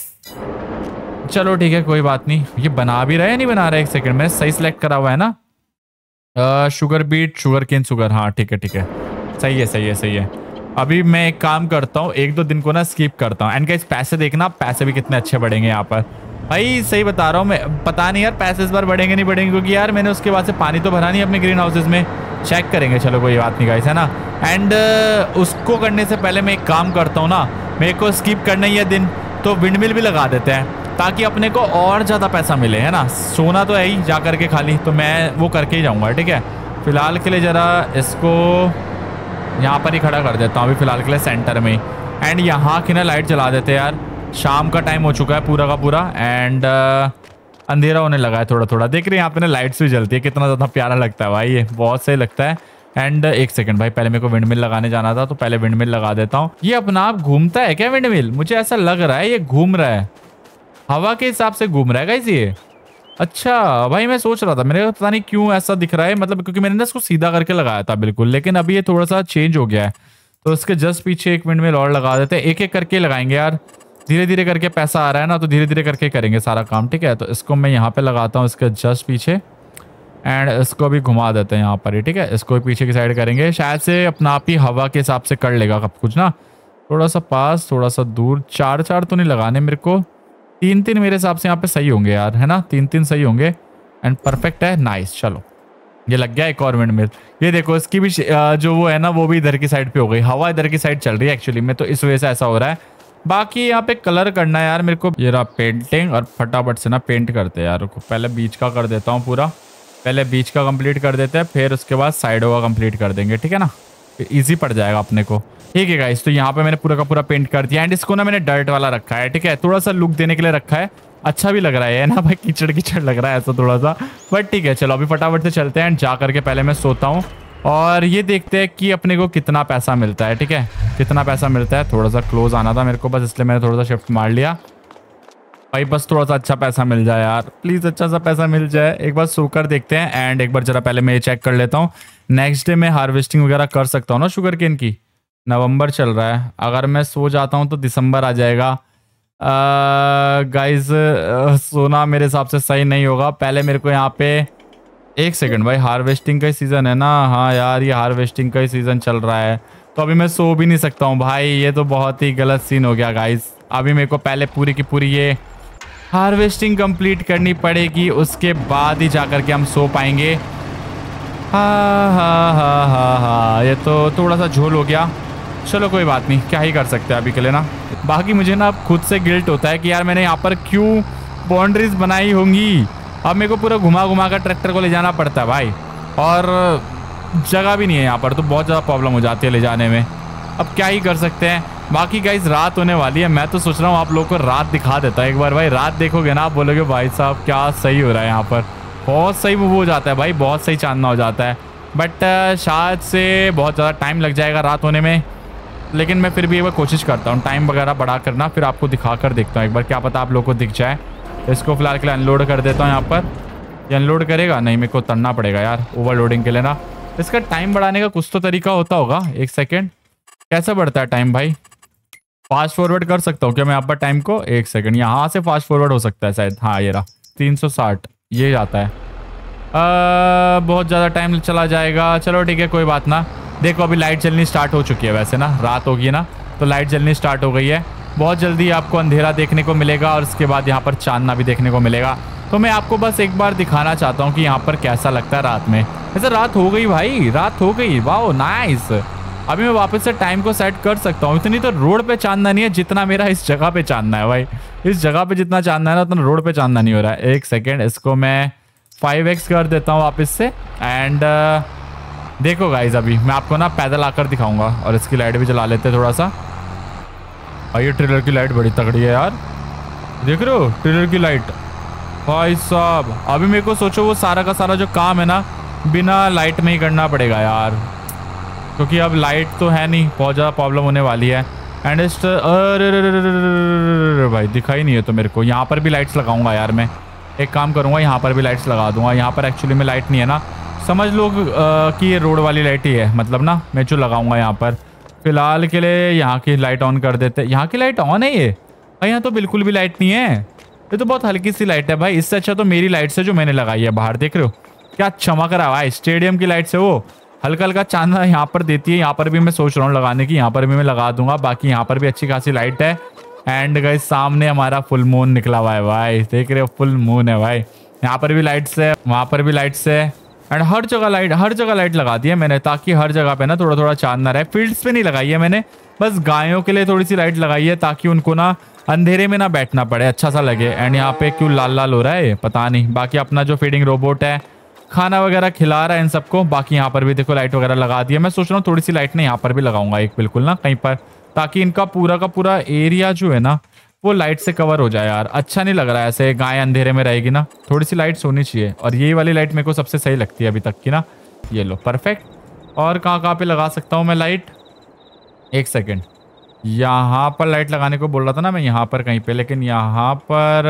चलो ठीक है कोई बात नहीं। ये बना भी रहा है नहीं बना रहा है? एक सेकंड में सही सिलेक्ट करा हुआ है ना, आ, sugar beet sugar cane sugar, हाँ ठीक है ठीक है, सही है सही है सही है। अभी मैं एक काम करता हूँ, एक दो दिन को ना स्किप करता हूँ। एंड गाइस पैसे देखना, पैसे भी कितने अच्छे बढ़ेंगे यहाँ पर भाई, सही बता रहा हूँ मैं। पता नहीं यार पैसे इस बार बढ़ेंगे नहीं बढ़ेंगे, क्योंकि यार मैंने उसके बाद से पानी तो भरा नहीं अपने ग्रीन हाउसेज में। चेक करेंगे, चलो कोई बात नहीं गाइस, है ना। एंड uh, उसको करने से पहले मैं एक काम करता हूँ ना, मेरे को स्किप करना ही है दिन, तो विंडमिल भी लगा देते हैं ताकि अपने को और ज़्यादा पैसा मिले, है ना। सोना तो है ही जा करके खाली, तो मैं वो करके ही जाऊँगा, ठीक है। फिलहाल के लिए ज़रा इसको यहाँ पर ही खड़ा कर देता हूँ अभी फिलहाल के लिए सेंटर में ही। एंड यहाँ की ना लाइट जला देते हैं यार, शाम का टाइम हो चुका है पूरा का पूरा। एंड uh, अंधेरा होने लगा है थोड़ा थोड़ा, देख रहे हैं यहाँ पे ना लाइट्स भी जलती है, कितना ज़्यादा प्यारा लगता है भाई, ये बहुत सही लगता है। एंड एक सेकंड भाई, पहले मेरे को विंडमिल लगाने जाना था, तो पहले विंडमिल लगा देता हूँ। ये अपना आप घूमता है क्या विंडमिल? मुझे ऐसा लग रहा है ये घूम रहा है, हवा के हिसाब से घूम रहा है गाइस ये। अच्छा भाई मैं सोच रहा था, मेरे को पता नहीं क्यों ऐसा दिख रहा है, मतलब क्योंकि मैंने ना इसको सीधा करके लगाया था बिल्कुल, लेकिन अभी ये थोड़ा सा चेंज हो गया है। तो इसके जस्ट पीछे एक विंडमिल और लगा देते हैं, एक एक करके लगाएंगे यार, धीरे धीरे करके पैसा आ रहा है ना, तो धीरे धीरे करके करेंगे सारा काम, ठीक है। तो इसको मैं यहाँ पे लगाता हूँ इसके जस्ट पीछे, एंड इसको भी घुमा देते हैं यहाँ पर ही, ठीक है। इसको पीछे की साइड करेंगे, शायद से अपना आप ही हवा के हिसाब से कर लेगा सब कुछ ना। थोड़ा सा पास थोड़ा सा दूर, चार चार तो नहीं लगाने मेरे को, तीन तीन मेरे हिसाब से यहाँ पे सही होंगे यार, है ना, तीन तीन सही होंगे। एंड परफेक्ट है, नाइस। चलो ये लग गया एक और विंडमिल। ये देखो इसकी भी जो वो है ना, वो भी इधर की साइड पे हो गई, हवा इधर की साइड चल रही है एक्चुअली में, तो इस वजह से ऐसा हो रहा है। बाकी यहाँ पे कलर करना है यार मेरे को, ये रहा पेंटिंग, और फटाफट से ना पेंट करते हैं यार। पहले बीच का कर देता हूँ पूरा, पहले बीच का कंप्लीट कर देते हैं, फिर उसके बाद साइडों का कंप्लीट कर देंगे, ठीक है ना, इजी पड़ जाएगा अपने को। ठीक है गाइस, तो यहाँ पे मैंने पूरा का पूरा पेंट कर दिया। एंड इसको ना मैंने डर्ट वाला रखा है, ठीक है, थोड़ा सा लुक देने के लिए रखा है, अच्छा भी लग रहा है ना भाई, कीचड़ कीचड़ लग रहा है ऐसा थोड़ा सा, बट ठीक है। चलो अभी फटाफट से चलते हैं, एंड जा करके पहले मैं सोता हूँ और ये देखते हैं कि अपने को कितना पैसा मिलता है, ठीक है, कितना पैसा मिलता है। थोड़ा सा क्लोज आना था मेरे को बस, इसलिए मैंने थोड़ा सा शिफ्ट मार लिया भाई, बस थोड़ा सा अच्छा पैसा मिल जाए यार, प्लीज़ अच्छा सा पैसा मिल जाए। एक बार सोकर देखते हैं, एंड एक बार जरा पहले मैं ये चेक कर लेता हूँ, नेक्स्ट डे में हार्वेस्टिंग वगैरह कर सकता हूँ ना शुगर केन की। नवंबर चल रहा है, अगर मैं सो जाता हूँ तो दिसंबर आ जाएगा। गाइस सोना मेरे हिसाब से सही नहीं होगा, पहले मेरे को यहाँ पे एक सेकंड भाई, हार्वेस्टिंग का ही सीज़न है ना, हाँ यार ये हार्वेस्टिंग का ही सीज़न चल रहा है, तो अभी मैं सो भी नहीं सकता हूँ भाई, ये तो बहुत ही गलत सीन हो गया गाइस। अभी मेरे को पहले पूरी की पूरी ये हार्वेस्टिंग कंप्लीट करनी पड़ेगी, उसके बाद ही जाकर के हम सो पाएंगे। हाँ हाँ हाँ हाँ हाँ, ये तो थोड़ा सा झोल हो गया, चलो कोई बात नहीं, क्या ही कर सकते हैं अभी के लिए ना। बाकी मुझे ना खुद से गिल्ट होता है कि यार मैंने यहाँ पर क्यों बाउंड्रीज बनाई होंगी, अब मेरे को पूरा घुमा घुमा कर ट्रैक्टर को ले जाना पड़ता है भाई, और जगह भी नहीं है यहाँ पर, तो बहुत ज़्यादा प्रॉब्लम हो जाती है ले जाने में, अब क्या ही कर सकते हैं। बाकी गाइस रात होने वाली है, मैं तो सोच रहा हूँ आप लोगों को रात दिखा देता है एक बार भाई, रात देखोगे ना आप बोलोगे भाई साहब क्या सही हो रहा है यहाँ पर, बहुत सही वो हो जाता है भाई, बहुत सही चांदना हो जाता है। बट शायद से बहुत ज़्यादा टाइम लग जाएगा रात होने में, लेकिन मैं फिर भी एक बार कोशिश करता हूँ टाइम वगैरह बढ़ा करना, फिर आपको दिखा कर देखता हूँ एक बार, क्या पता आप लोगों को दिख जाए। इसको फिलहाल के लिए अनलोड कर देता हूँ यहाँ पर, ये अनलोड करेगा नहीं, मेरे को उतरना पड़ेगा यार ओवरलोडिंग के लिए ना। इसका टाइम बढ़ाने का कुछ तो तरीका होता होगा, एक सेकेंड कैसे बढ़ता है टाइम भाई, फास्ट फॉरवर्ड कर सकता हूँ क्या मैं यहाँ पर टाइम को, एक सेकेंड यहाँ से फास्ट फॉरवर्ड हो सकता है शायद, हाँ ये रहा तीन सौ साठ ये जाता है। आ, बहुत ज़्यादा टाइम चला जाएगा, चलो ठीक है कोई बात ना। देखो अभी लाइट जलनी स्टार्ट हो चुकी है वैसे ना, रात होगी ना तो लाइट जलनी स्टार्ट हो गई है, बहुत जल्दी आपको अंधेरा देखने को मिलेगा और उसके बाद यहाँ पर चांदना भी देखने को मिलेगा। तो मैं आपको बस एक बार दिखाना चाहता हूँ कि यहाँ पर कैसा लगता है रात में। वैसे रात हो गई भाई, रात हो गई, वाओ नाइस। अभी मैं वापस से टाइम को सेट कर सकता हूँ, इतनी तो रोड पे चांदना नहीं है जितना मेरा इस जगह पे चांदना है भाई, इस जगह पे जितना चांदना है ना उतना रोड पे चांदना नहीं हो रहा है। एक सेकेंड इसको मैं फाइव एक्स कर देता हूँ वापस से, एंड देखो गाइज अभी मैं आपको ना पैदल आकर दिखाऊंगा, और इसकी लाइट भी जला लेते हैं थोड़ा सा, भाई ये ट्रेलर की लाइट बड़ी तगड़ी है यार, देख रहे हो ट्रेलर की लाइट भाई साहब। अभी मेरे को सोचो वो सारा का सारा जो काम है ना बिना लाइट में ही करना पड़ेगा यार, क्योंकि अब लाइट तो है नहीं, बहुत ज़्यादा प्रॉब्लम होने वाली है। एंड अरे भाई दिखाई नहीं है तो मेरे को यहाँ पर भी लाइट्स लगाऊंगा यार। मैं एक काम करूँगा, यहाँ पर भी लाइट्स लगा दूंगा। यहाँ पर एक्चुअली में लाइट नहीं है ना, समझ लो कि ये रोड वाली लाइट ही है, मतलब ना मैं जो लगाऊंगा यहाँ पर। फिलहाल के लिए यहाँ की लाइट ऑन कर देते। यहाँ की लाइट ऑन है ये भाई, यहाँ तो बिल्कुल भी लाइट नहीं है, ये तो बहुत हल्की सी लाइट है भाई। इससे अच्छा तो मेरी लाइट से जो मैंने लगाई है बाहर, देख रहे हो क्या चमक रहा है भाई। स्टेडियम की लाइट से वो हल्का हल्का चांदना यहाँ पर देती है। यहाँ पर भी मैं सोच रहा हूँ लगाने की, यहाँ पर भी मैं लगा दूंगा। बाकी यहाँ पर भी अच्छी खासी लाइट है। एंड गाइस सामने हमारा फुल मून निकला हुआ है भाई, देख रहे हो फुल मून है भाई। यहाँ पर भी लाइट्स है, वहाँ पर भी लाइट्स है। एंड हर जगह लाइट, हर जगह लाइट लगा दी है मैंने, ताकि हर जगह पे ना थोड़ा थोड़ा चांदना रहे। फील्ड्स पे नहीं लगाई है मैंने, बस गायों के लिए थोड़ी सी लाइट लगाई है, ताकि उनको ना अंधेरे में ना बैठना पड़े, अच्छा सा लगे। एंड यहाँ पे क्यों लाल लाल हो रहा है पता नहीं। बाकी अपना जो फीडिंग रोबोट है खाना वगैरह खिला रहा है इन सबको। बाकी यहाँ पर भी देखो लाइट वगैरह लगा दी है। मैं सोच रहा हूँ थोड़ी सी लाइट ना यहाँ पर भी लगाऊंगा एक, बिल्कुल ना कहीं पर, ताकि इनका पूरा का पूरा एरिया जो है ना वो लाइट से कवर हो जाए यार। अच्छा नहीं लग रहा है ऐसे गाय अंधेरे में रहेगी ना, थोड़ी सी लाइट होनी चाहिए। और यही वाली लाइट मेरे को सबसे सही लगती है अभी तक की ना, ये लो परफेक्ट। और कहाँ कहाँ पे लगा सकता हूँ मैं लाइट, एक सेकेंड। यहाँ पर लाइट लगाने को बोल रहा था ना मैं, यहाँ पर कहीं पे, लेकिन यहाँ पर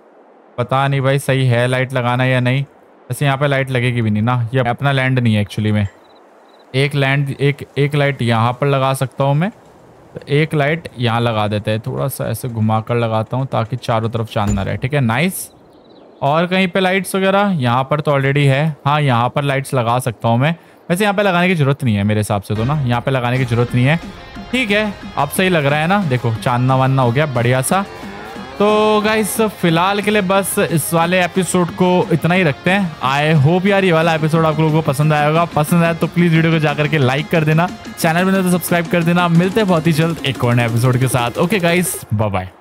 पता नहीं भाई सही है लाइट लगाना या नहीं। वैसे यहाँ पे लाइट लगेगी भी नहीं ना, ये अपना लैंड नहीं है एक्चुअली में। एक लैंड एक एक लाइट यहाँ पर लगा सकता हूँ मैं, तो एक लाइट यहाँ लगा देते हैं। थोड़ा सा ऐसे घुमा कर लगाता हूँ ताकि चारों तरफ चांदना रहे, ठीक है नाइस। और कहीं पे लाइट्स वगैरह यहाँ पर तो ऑलरेडी है, हाँ यहाँ पर लाइट्स लगा सकता हूँ मैं। वैसे यहाँ पे लगाने की जरूरत नहीं है मेरे हिसाब से तो ना, यहाँ पे लगाने की जरूरत नहीं है। ठीक है अब सही लग रहा है ना, देखो चांदना वानना हो गया बढ़िया सा। तो गाइस फिलहाल के लिए बस इस वाले एपिसोड को इतना ही रखते हैं। आई होप यार ये वाला एपिसोड आप लोगों को पसंद आएगा। पसंद आया तो प्लीज वीडियो को जाकर के लाइक कर देना, चैनल में तो सब्सक्राइब कर देना। मिलते हैं बहुत ही जल्द एक और नए एपिसोड के साथ। Okay guys bye bye.